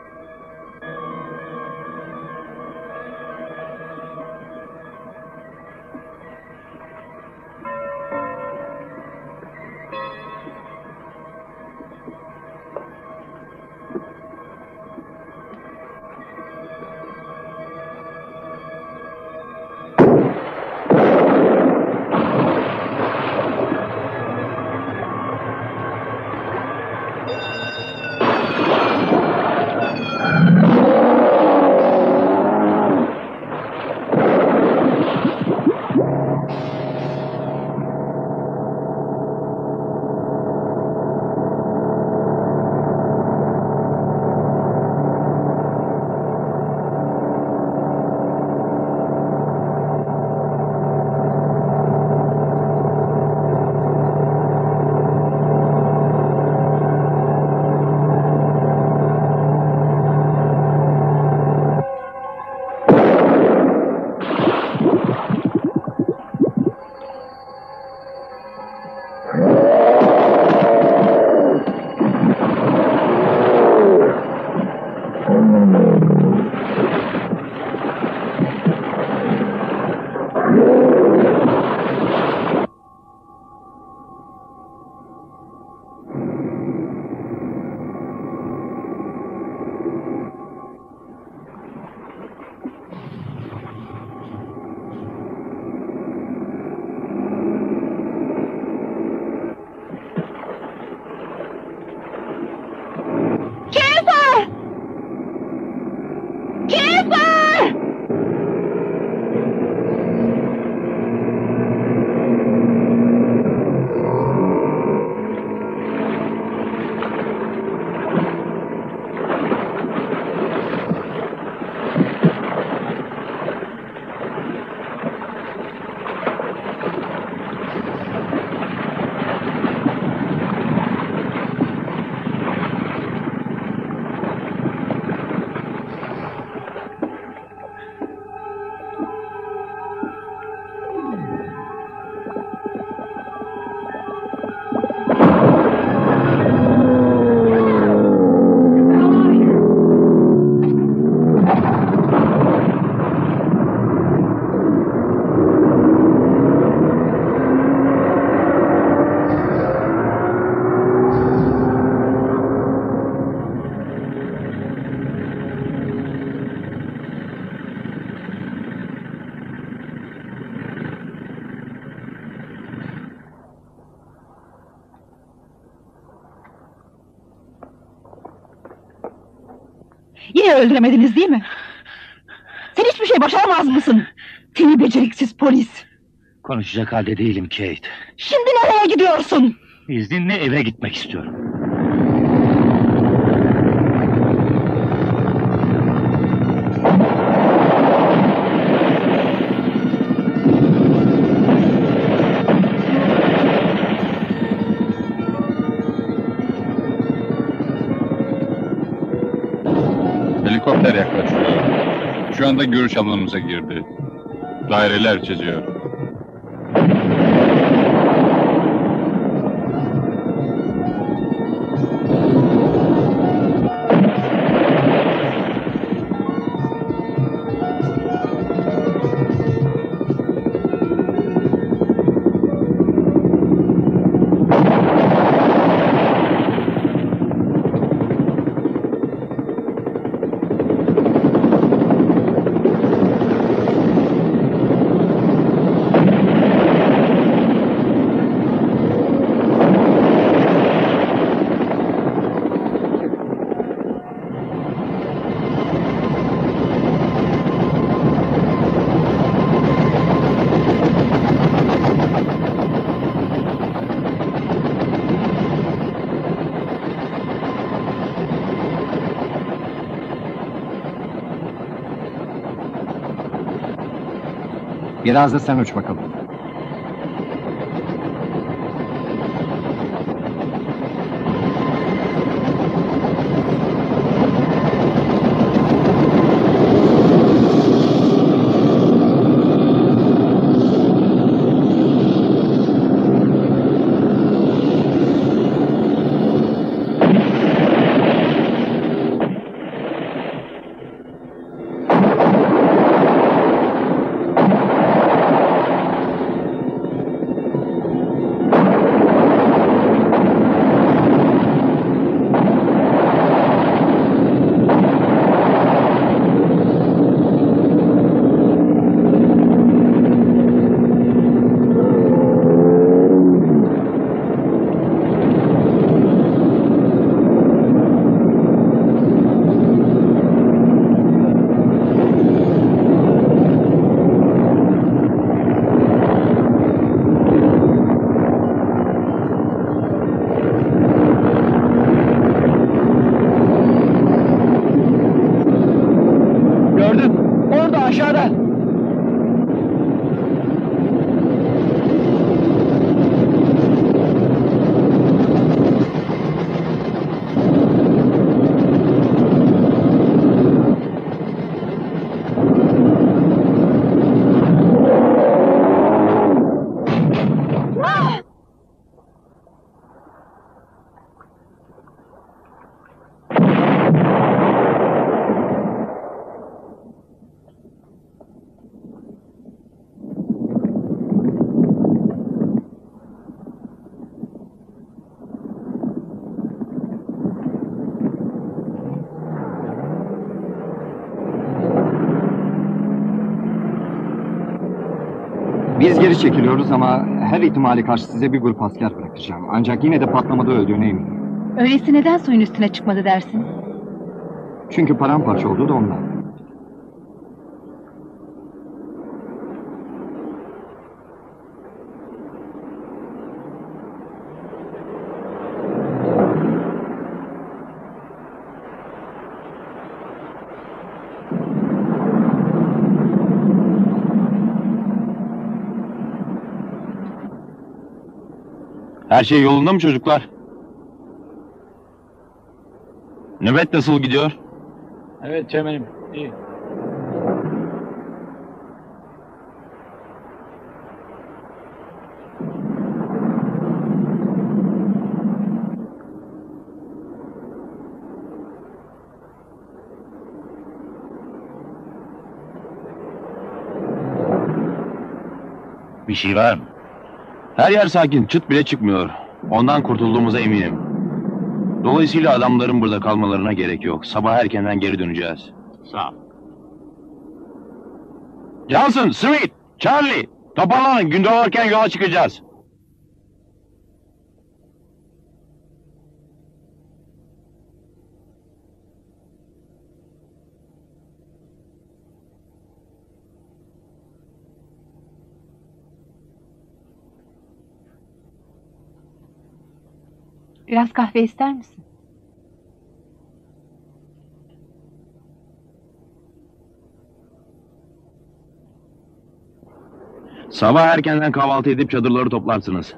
Yine öldüremediniz değil mi? Sen hiçbir şey başaramaz mısın? Seni beceriksiz polis! Konuşacak halde değilim Kate. Şimdi nereye gidiyorsun? İzninle eve gitmek istiyorum. Helikopter yaklaşıyor. Şu anda görüş alanımıza girdi. Daireler çiziyor. Biraz da sen uç bakalım. Gördüm. Orada aşağıda. Biz geri çekiliyoruz ama her ihtimali karşı size bir grup asker bırakacağım. Ancak yine de patlamada öldüğüne eminim. Öyleyse neden suyun üstüne çıkmadı dersin? Çünkü paramparça oldu da ondan. Her şey yolunda mı çocuklar? Nöbet nasıl gidiyor? Evet temelim. İyi. Bir şey var mı? Her yer sakin, çıt bile çıkmıyor. Ondan kurtulduğumuza eminim. Dolayısıyla adamların burada kalmalarına gerek yok. Sabah erkenden geri döneceğiz. Sağ ol. Johnson, Smith, Charlie, toparlanın. Gün doğarken yola çıkacağız. Biraz kahve ister misin? Sabah erkenden kahvaltı edip çadırları toplarsınız.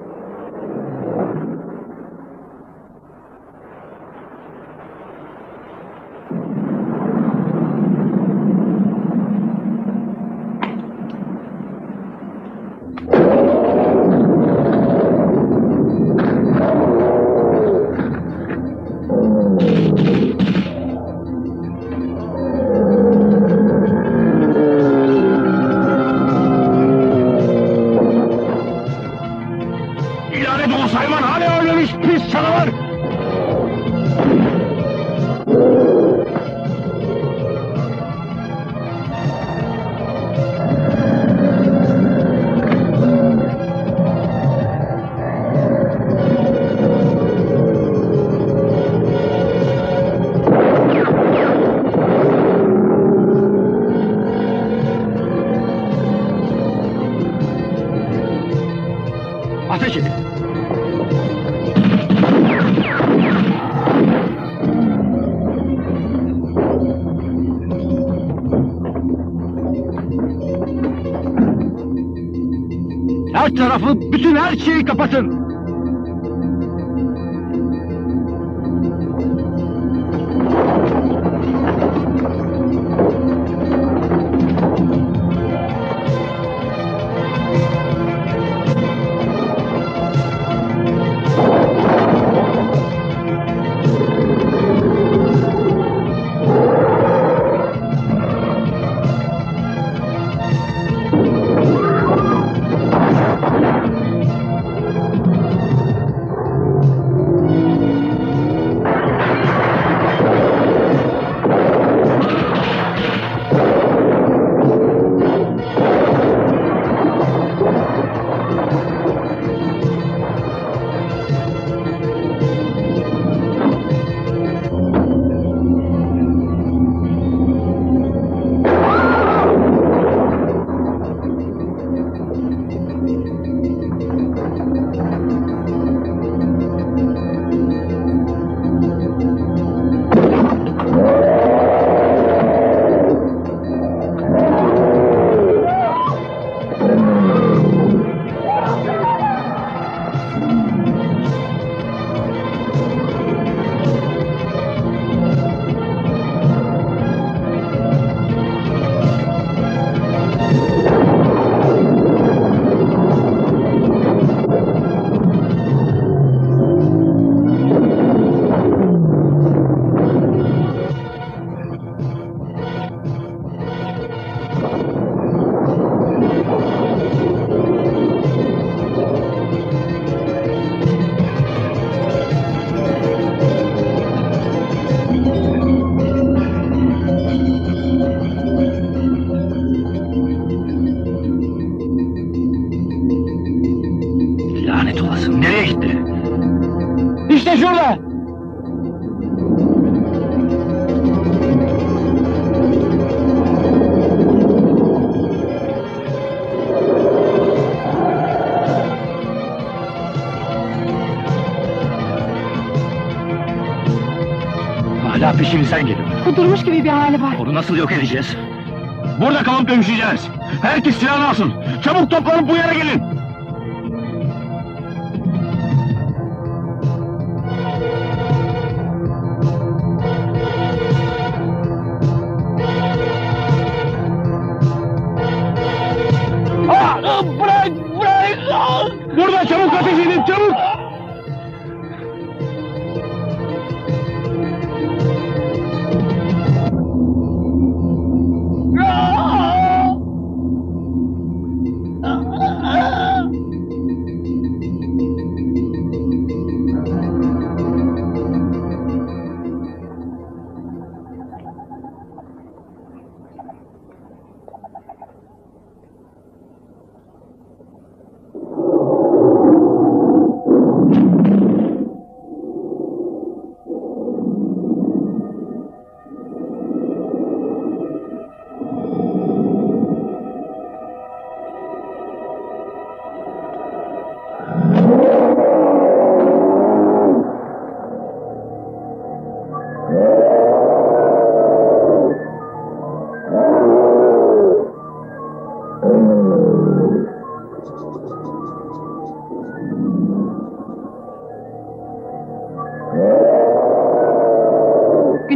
Lanet olsun hayvan, hala ölmemiş pis canavar! Ateş edin! Her tarafı, bütün her şeyi kapatın! Lanet olası, nereye gitti? İşte şurada! Hala peşimizden geliyor. Kudurmuş gibi bir hali var. Onu nasıl yok edeceğiz? Burada kalıp dövüşeceğiz. Herkes silahını alsın. Çabuk toplanıp bu yere gelin. Bırak! Bırak! Burada çabuk ateş edin, çabuk!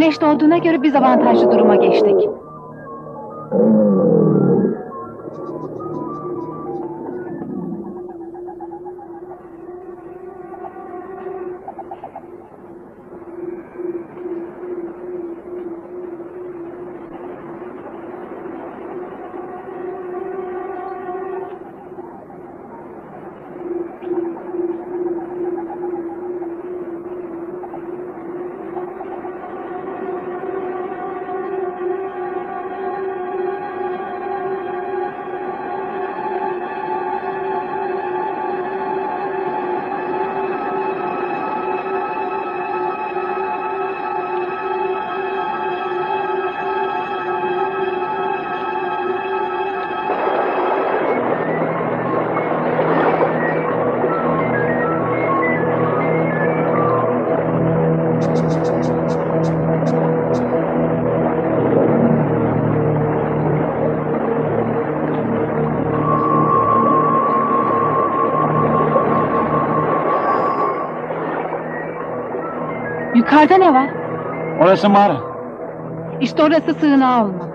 güneş doğduğuna göre biz avantajlı duruma geçtik. Yukarıda ne var? Orası mağara. İşte orası sığınağı olmalı.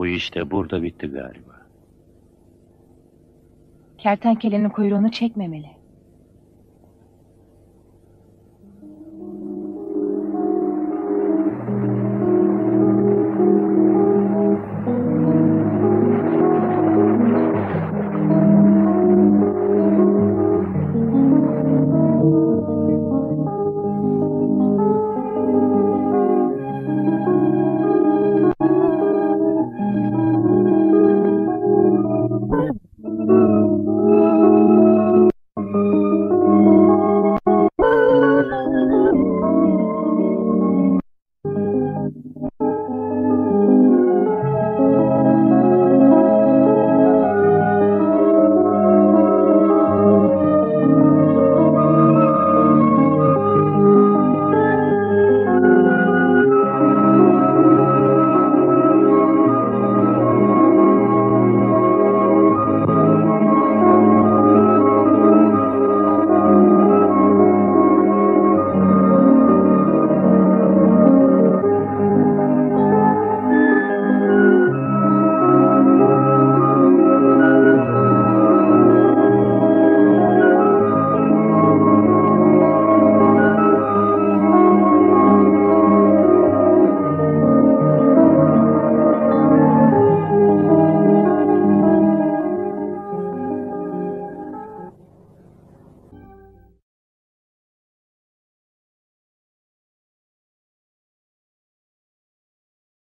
iş de burada bitti galiba. Kertenkelenin kuyruğunu çekmemeli.